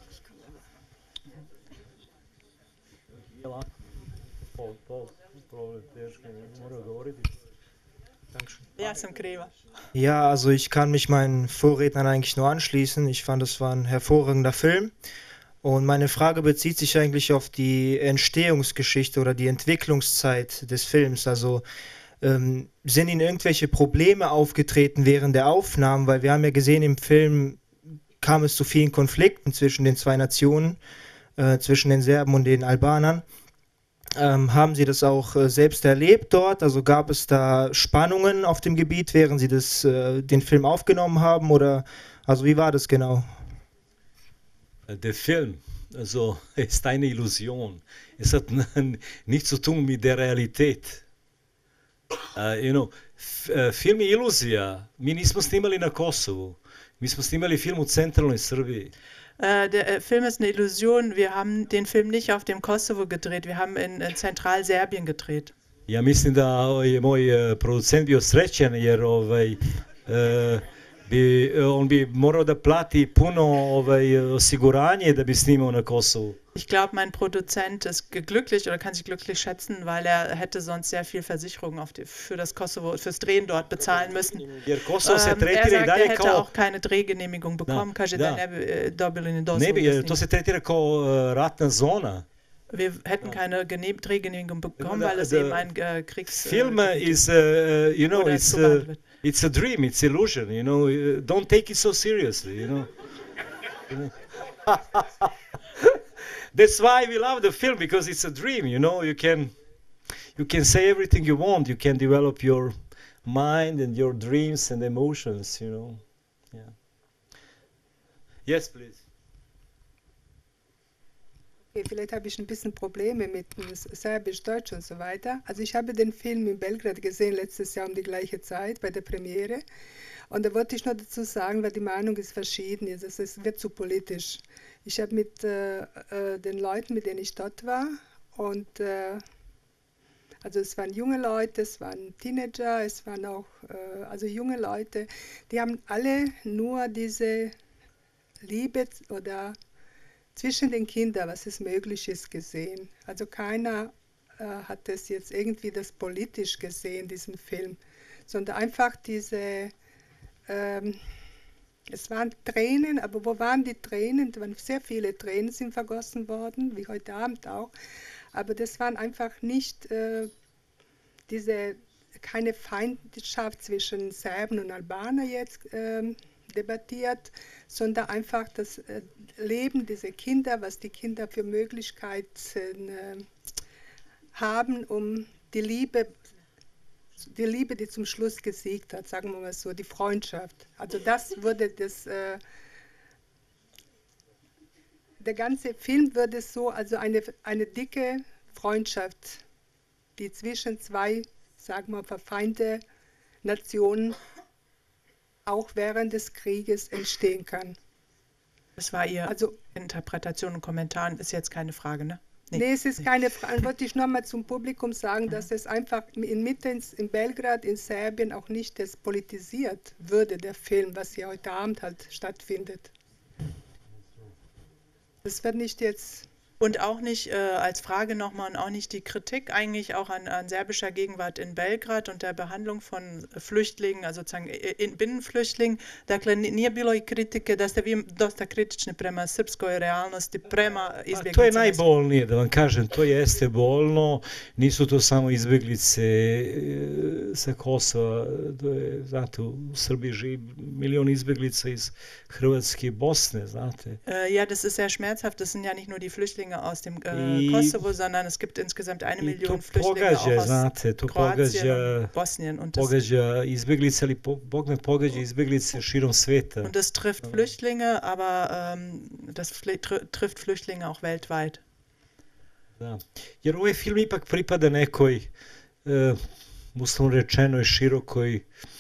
Pol- pol- problem, teško, mora govoriti. Ja, sam kriva. Ja, also ich kann mich meinen Vorrednern eigentlich nur anschließen. Ich fand, es war ein hervorragender Film. Und meine Frage bezieht sich eigentlich auf die Entstehungsgeschichte oder die Entwicklungszeit des Films. Also ähm, sind Ihnen irgendwelche Probleme aufgetreten während der Aufnahmen? Weil wir haben ja gesehen, im Film kam es zu vielen Konflikten zwischen den zwei Nationen, äh, zwischen den Serben und den Albanern. Ähm, haben Sie das auch äh, selbst erlebt dort? Also gab es da Spannungen auf dem Gebiet, während Sie das, äh, den Film aufgenommen haben? Oder also wie war das genau? Der Film, also, ist eine Illusion. Es hat n- nichts zu tun mit der Realität. Uh, you know, f- uh, film je iluzija. Mi nismo snimali na Kosovu. Mi smo snimali film u centralnoj Srbiji. Äh, der äh, Film ist eine Illusion. Wir haben den Film nicht auf dem Kosovo gedreht, wir haben in, in Zentralserbien gedreht. Ja mislim da je moj uh, producent bio srećan jer ovaj, uh, bi, on bi morao da plati puno ovaj, osiguranje da bi snimao na Kosovu. Ich glaube, mein Produzent ist glücklich oder kann sich glücklich schätzen, weil er hätte sonst sehr viel Versicherung auf die, für das Kosovo, fürs Drehen dort bezahlen müssen. Jer Kosovo se Ähm, er tretira i sagt, er dalje hätte kao... auch keine Drehgenehmigung bekommen, kaže da da. ne bi äh, dobili ni Ne dozvolu bi, da jer to snima. se tretira kao uh, ratna zona. Wir hätten keine Gene- Drehgenehmigung bekommen, weil es The eben ein äh, Kriegs... Film äh, is, uh, you know, Oder it's, zugehandelt uh, wird. it's a dream, it's illusion, you know. uh, Don't take it so seriously, you know. That's why we love the film, because it's a dream, you know. You can, you can say everything you want. You can develop your mind and your dreams and emotions, you know. Yeah. Yes, please. Okay, vielleicht habe ich ein bisschen Probleme mit dem Serbisch, Deutsch und so weiter. Also ich habe den Film in Belgrad gesehen, letztes Jahr um die gleiche Zeit bei der Premiere. Und da wollte ich noch dazu sagen, weil die Meinung ist verschieden. Also es wird zu politisch. Ich habe mit äh, äh, den Leuten, mit denen ich dort war, und äh, also es waren junge Leute, es waren Teenager, es waren auch äh, also junge Leute, die haben alle nur diese Liebe oder zwischen den Kindern, was es möglich ist, gesehen. Also keiner äh, hat es jetzt irgendwie das politisch gesehen, diesen Film, sondern einfach diese, ähm, es waren Tränen, aber wo waren die Tränen? Es waren sehr viele Tränen sind vergossen worden, wie heute Abend auch, aber das waren einfach nicht äh, diese, keine Feindschaft zwischen Serben und Albanern jetzt ähm, debattiert, sondern einfach das äh, Leben dieser Kinder, was die Kinder für Möglichkeiten äh, haben, um die Liebe, die Liebe, die zum Schluss gesiegt hat, sagen wir mal so, die Freundschaft. Also das würde das, äh, der ganze Film würde so, also eine, eine dicke Freundschaft, die zwischen zwei, sagen wir, verfeindete Nationen auch während des Krieges entstehen kann. Das war Ihre also, Interpretation und Kommentar, ist jetzt keine Frage, ne? Nee, nee es ist keine Frage. Wollte ich nochmal zum Publikum sagen, dass es einfach inmitten in Belgrad, in Serbien auch nicht das politisiert würde, der Film, was hier heute Abend halt stattfindet. Das wird nicht jetzt... Und auch nicht, äh, als Frage nochmal, und auch nicht die Kritik eigentlich auch an, an serbischer Gegenwart in Belgrad und der Behandlung von Flüchtlingen, also sozusagen in Binnenflüchtlingen. Dakle, nije bilo i kritike da ste vi dosta kritični prema srpskoj realnosti, prema izbjeglicama. To je najbolnije, da vam kažem, to jeste bolno. Nisu to samo izbjeglice sa Kosova, to je, znate, u Srbiji živi milion izbjeglica iz Hrvatske i Bosne, znate. Uh, ja, das ist sehr schmerzhaft, das sind ja nicht nur die Flüchtlinge aus dem äh, Kosovo, sondern es gibt insgesamt eine Million Flüchtlinge pogađa, auch aus znate, to Kroatien pogađa, und Bosnien. Und das, pogađa izbjeglice, ali po, Bog me pogađa izbjeglice širom sveta. Und das trifft Flüchtlinge, aber ähm, das tr trifft Flüchtlinge auch weltweit. Da. Jer ovaj film ipak pripada nekoj, uh, uslovno rečenoj, širokoj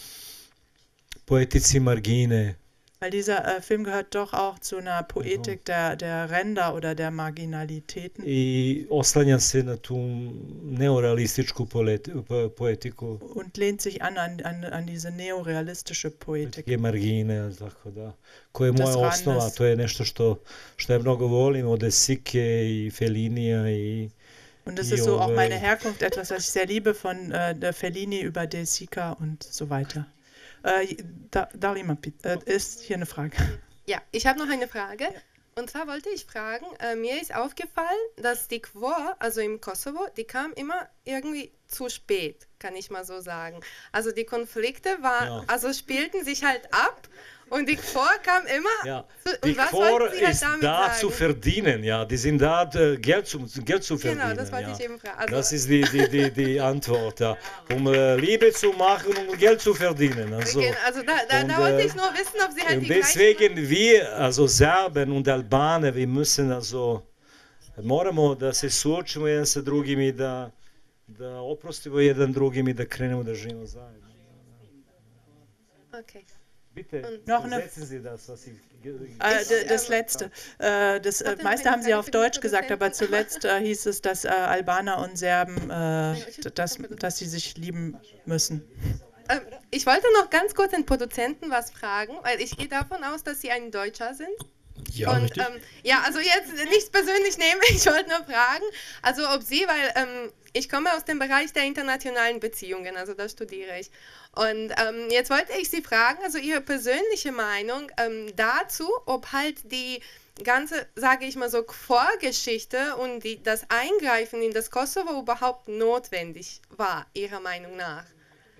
poetici margine. Weil dieser äh, Film gehört doch auch zu einer Poetik der, der Ränder oder der Marginalitäten. I oslanja se na tu neorealističku poetiku. Und lehnt sich an, an, an, an diese neorealistische Poetik. Je margine, tako da. Koja je moja osnova, to je nešto što, što ja mnogo volim, od Sike i Fellinija i... Und das ist so auch meine Herkunft, etwas, was ich sehr liebe, von äh, der Fellini über De Sica und so weiter. Äh, da, Dalima, äh, ist hier eine Frage. Ja, ich habe noch eine Frage. Ja. Und zwar wollte ich fragen, äh, mir ist aufgefallen, dass die Quor, also im Kosovo, die kam immer irgendwie zu spät, kann ich mal so sagen. Also die Konflikte waren, ja. also spielten sich halt ab. Und die Quor kam immer. Ja. Zu, die und was Quor Sie halt ist damit da sagen? zu verdienen, ja. Die sind da, Geld zu, Geld zu verdienen. Genau, das wollte ja. ich eben fragen. Also das ist die, die, die, die Antwort, ja. Um äh, Liebe zu machen und um Geld zu verdienen. Also, okay, also da, da, und, da wollte äh, ich nur wissen, ob Sie halt die deswegen gleichen... wir, also Serben und Albaner, wir müssen also, moramo da se suočimo jedan sa drugim i da, da oprostimo jedan drugim i da krenemo da živimo zajedno. Okay. Bitte, noch eine, Sie das, was Sie äh, das letzte. Äh, das äh, meiste haben Sie auf Deutsch gesagt, aber zuletzt äh, hieß es, dass äh, Albaner und Serben, äh, dass, dass sie sich lieben müssen. Ähm, ich wollte noch ganz kurz den Produzenten was fragen, weil ich gehe davon aus, dass Sie ein Deutscher sind. Ja, und, richtig. Ähm, ja, also jetzt nichts persönlich nehmen, ich wollte nur fragen, also ob Sie, weil ähm, ich komme aus dem Bereich der internationalen Beziehungen, also da studiere ich. Und ähm, jetzt wollte ich Sie fragen, also Ihre persönliche Meinung ähm, dazu, ob halt die ganze, sage ich mal so, Vorgeschichte und die, das Eingreifen in das Kosovo überhaupt notwendig war, Ihrer Meinung nach.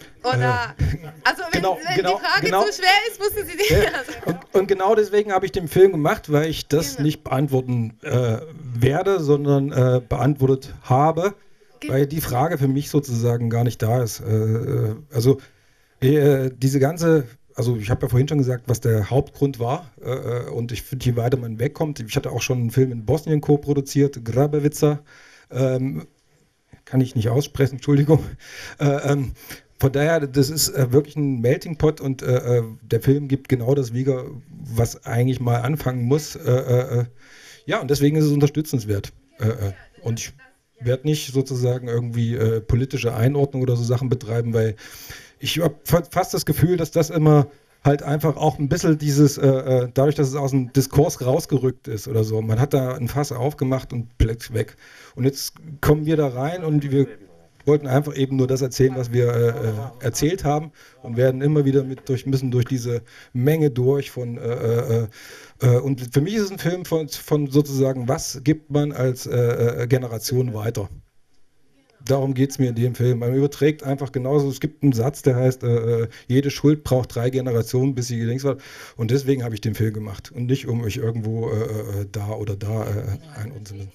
Oder, Äh, also wenn, genau, wenn genau, die Frage genau. zu schwer ist, müssen Sie die... Ja, und, und genau deswegen habe ich den Film gemacht, weil ich das Genau. nicht beantworten äh, werde, sondern äh, beantwortet habe, Genau. weil die Frage für mich sozusagen gar nicht da ist. Äh, äh, also äh, diese ganze, also ich habe ja vorhin schon gesagt, was der Hauptgrund war äh, und ich finde, je weiter man wegkommt, ich hatte auch schon einen Film in Bosnien co-produziert, Grabevica, ähm, kann ich nicht aussprechen, Entschuldigung. Äh, ähm, Von daher, das ist äh, wirklich ein Melting Pot und äh, äh, der Film gibt genau das wieder, was eigentlich mal anfangen muss. Äh, äh, ja, und deswegen ist es unterstützenswert. Äh, äh, und ich werde nicht sozusagen irgendwie äh, politische Einordnung oder so Sachen betreiben, weil ich habe fast das Gefühl, dass das immer halt einfach auch ein bisschen dieses, äh, äh, dadurch, dass es aus dem Diskurs rausgerückt ist oder so, man hat da ein Fass aufgemacht und plötzlich weg. Und jetzt kommen wir da rein und wir wollten einfach eben nur das erzählen, was wir äh, erzählt haben und werden immer wieder mit durch, müssen durch diese Menge durch von äh, äh, und für mich ist es ein Film von, von sozusagen, was gibt man als äh, Generation weiter. Darum geht es mir in dem Film. Man überträgt einfach genauso, es gibt einen Satz, der heißt, äh, jede Schuld braucht drei Generationen, bis sie gelingt wird. Und deswegen habe ich den Film gemacht und nicht, um euch irgendwo äh, da oder da äh, einordnen zu müssen.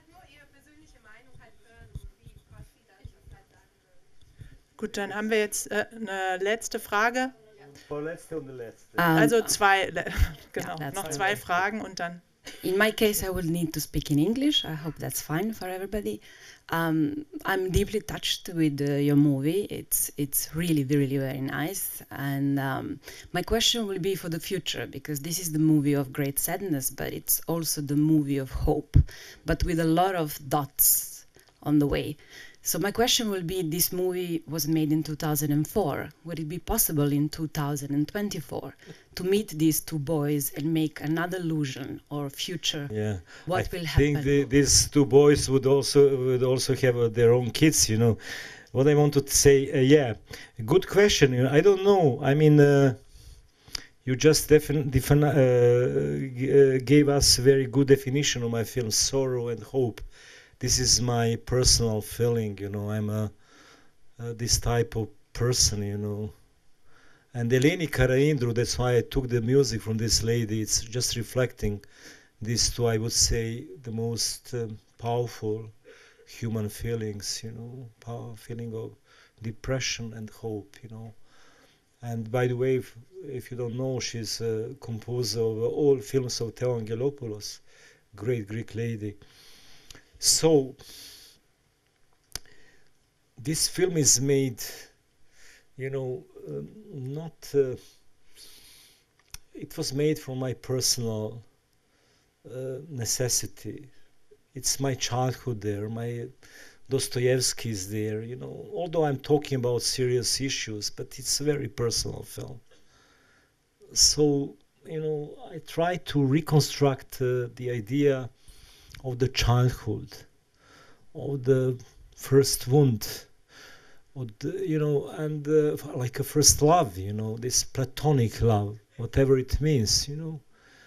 Gut, dann haben wir jetzt äh, eine letzte Frage. Vorletzte und letzte. Also zwei, le- genau, that's noch fine. zwei Fragen und dann. In my case, I will need to speak in English. I hope that's fine for everybody. Um, I'm deeply touched with uh, your movie. It's it's really, really very nice. And um, my question will be for the future, because this is the movie of great sadness, but it's also the movie of hope, but with a lot of dots on the way. So my question will be, this movie was made in two thousand four. Would it be possible in two thousand twenty-four to meet these two boys and make another illusion or future? Yeah, What I will think happen? the, these two boys would also would also have uh, their own kids. You know, what I want to say. Uh, yeah, good question. You know, I don't know. I mean, uh, you just defin defin uh, g- uh, gave us a very good definition of my film, Sorrow and Hope. This is my personal feeling. You know, I'm a, uh, this type of person. You know. And Eleni Karaindru, that's why I took the music from this lady. It's just reflecting these two, I would say, the most um, powerful human feelings, you know, power, feeling of depression and hope, you know. And by the way, if, if you don't know, she's a composer of all films of Theo Angelopoulos, great Greek lady. So, this film is made, you know, uh, not, uh, it was made from my personal uh, necessity. It's my childhood there, my Dostoevsky is there, you know, although I'm talking about serious issues, but it's a very personal film. So, you know, I try to reconstruct uh, the idea of the childhood, of the first wound, of the, you know, and uh, like a first love, you know, this platonic love, whatever it means, you know.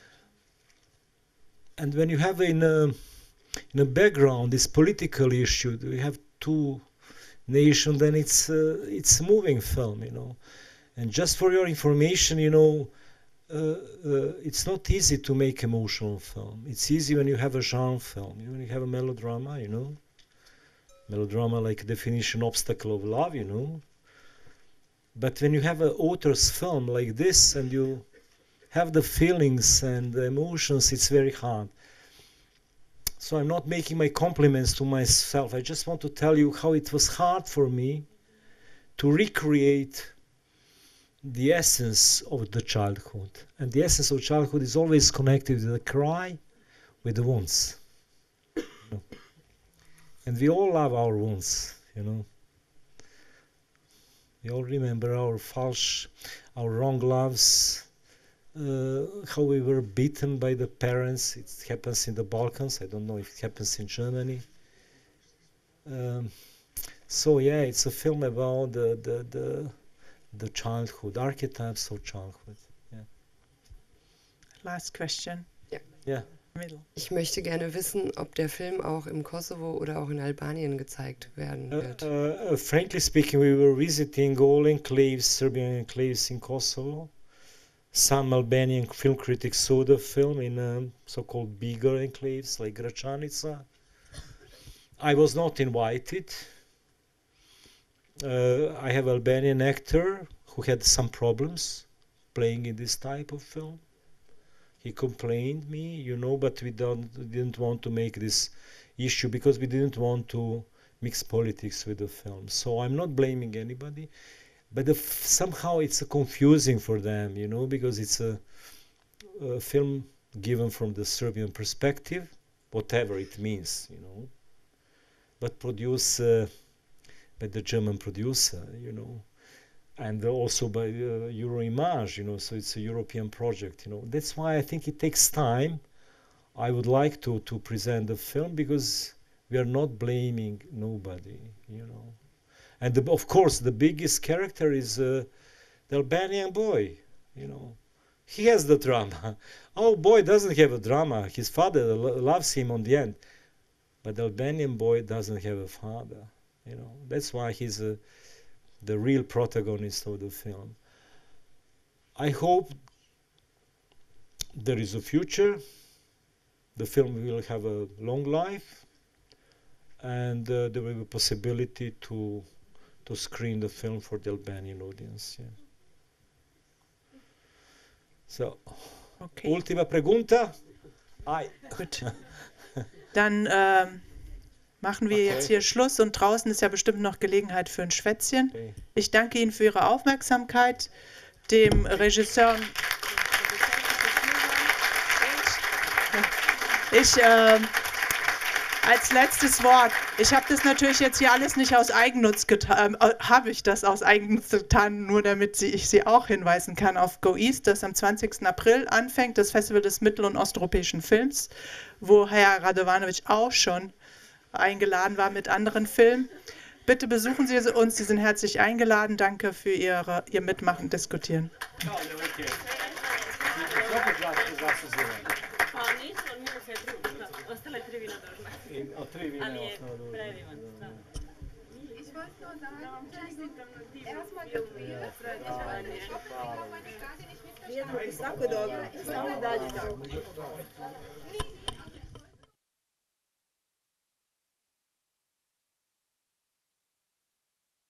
And when you have in a, in a background this political issue, we have two nations, then it's uh, it's a moving film, you know. And just for your information, you know, uh, uh, it's not easy to make emotional film. It's easy when you have a genre film, when you have a melodrama, you know. Melodrama like a definition obstacle of love, you know. But when you have an author's film like this and you have the feelings and the emotions, it's very hard. So I'm not making my compliments to myself. I just want to tell you how it was hard for me to recreate the essence of the childhood. And the essence of childhood is always connected with the cry, with the wounds. You know. And we all love our wounds, you know. We all remember our false, our wrong loves, uh, how we were beaten by the parents. It happens in the Balkans. I don't know if it happens in Germany. Um, so yeah, it's a film about the the the, the childhood, archetypes of childhood. Yeah. Last question. Yeah. Yeah. Ich möchte gerne wissen, ob der Film auch im Kosovo oder auch in Albanien gezeigt werden wird. Uh, uh, frankly speaking, we were visiting all enclaves, Serbian enclaves in Kosovo. Some Albanian film critics saw the film in um, so-called bigger enclaves like Gračanica. I was not invited. Uh, I have an Albanian actor who had some problems playing in this type of film. He complained me, you know, but we don't didn't want to make this issue because we didn't want to mix politics with the film. So I'm not blaming anybody, but the f somehow it's uh, confusing for them, you know, because it's a, a film given from the Serbian perspective, whatever it means, you know, but produced uh, by the German producer, you know. And also by uh, Euroimage, you know, so it's a European project, you know. That's why I think it takes time. I would like to, to present the film because we are not blaming nobody, you know. And the, of course, the biggest character is uh, the Albanian boy, you know. He has the drama. Our boy doesn't have a drama. His father lo loves him on the end. But the Albanian boy doesn't have a father, you know. That's why he's a the real protagonist of the film. I hope there is a future. The film will have a long life, and uh, there will be a possibility to to screen the film for the Albanian audience. Yeah. So, okay. Ultima pregunta. Ai. Gut. Dann ähm, machen wir okay. jetzt hier Schluss und draußen ist ja bestimmt noch Gelegenheit für ein Schwätzchen. Okay. Ich danke Ihnen für Ihre Aufmerksamkeit, dem Regisseur. Ich, äh, als letztes Wort, ich habe das natürlich jetzt hier alles nicht aus Eigennutz getan, äh, habe ich das aus Eigennutz getan, nur damit sie, ich Sie auch hinweisen kann auf Go East, das am zwanzigsten April anfängt, das Festival des mittel- und osteuropäischen Films, wo Herr Radovanovic auch schon eingeladen war mit anderen Filmen. Bitte besuchen Sie uns, Sie sind herzlich eingeladen. Danke für Ihre, Ihr Mitmachen und Diskutieren. Svako dobro. Samo dalje.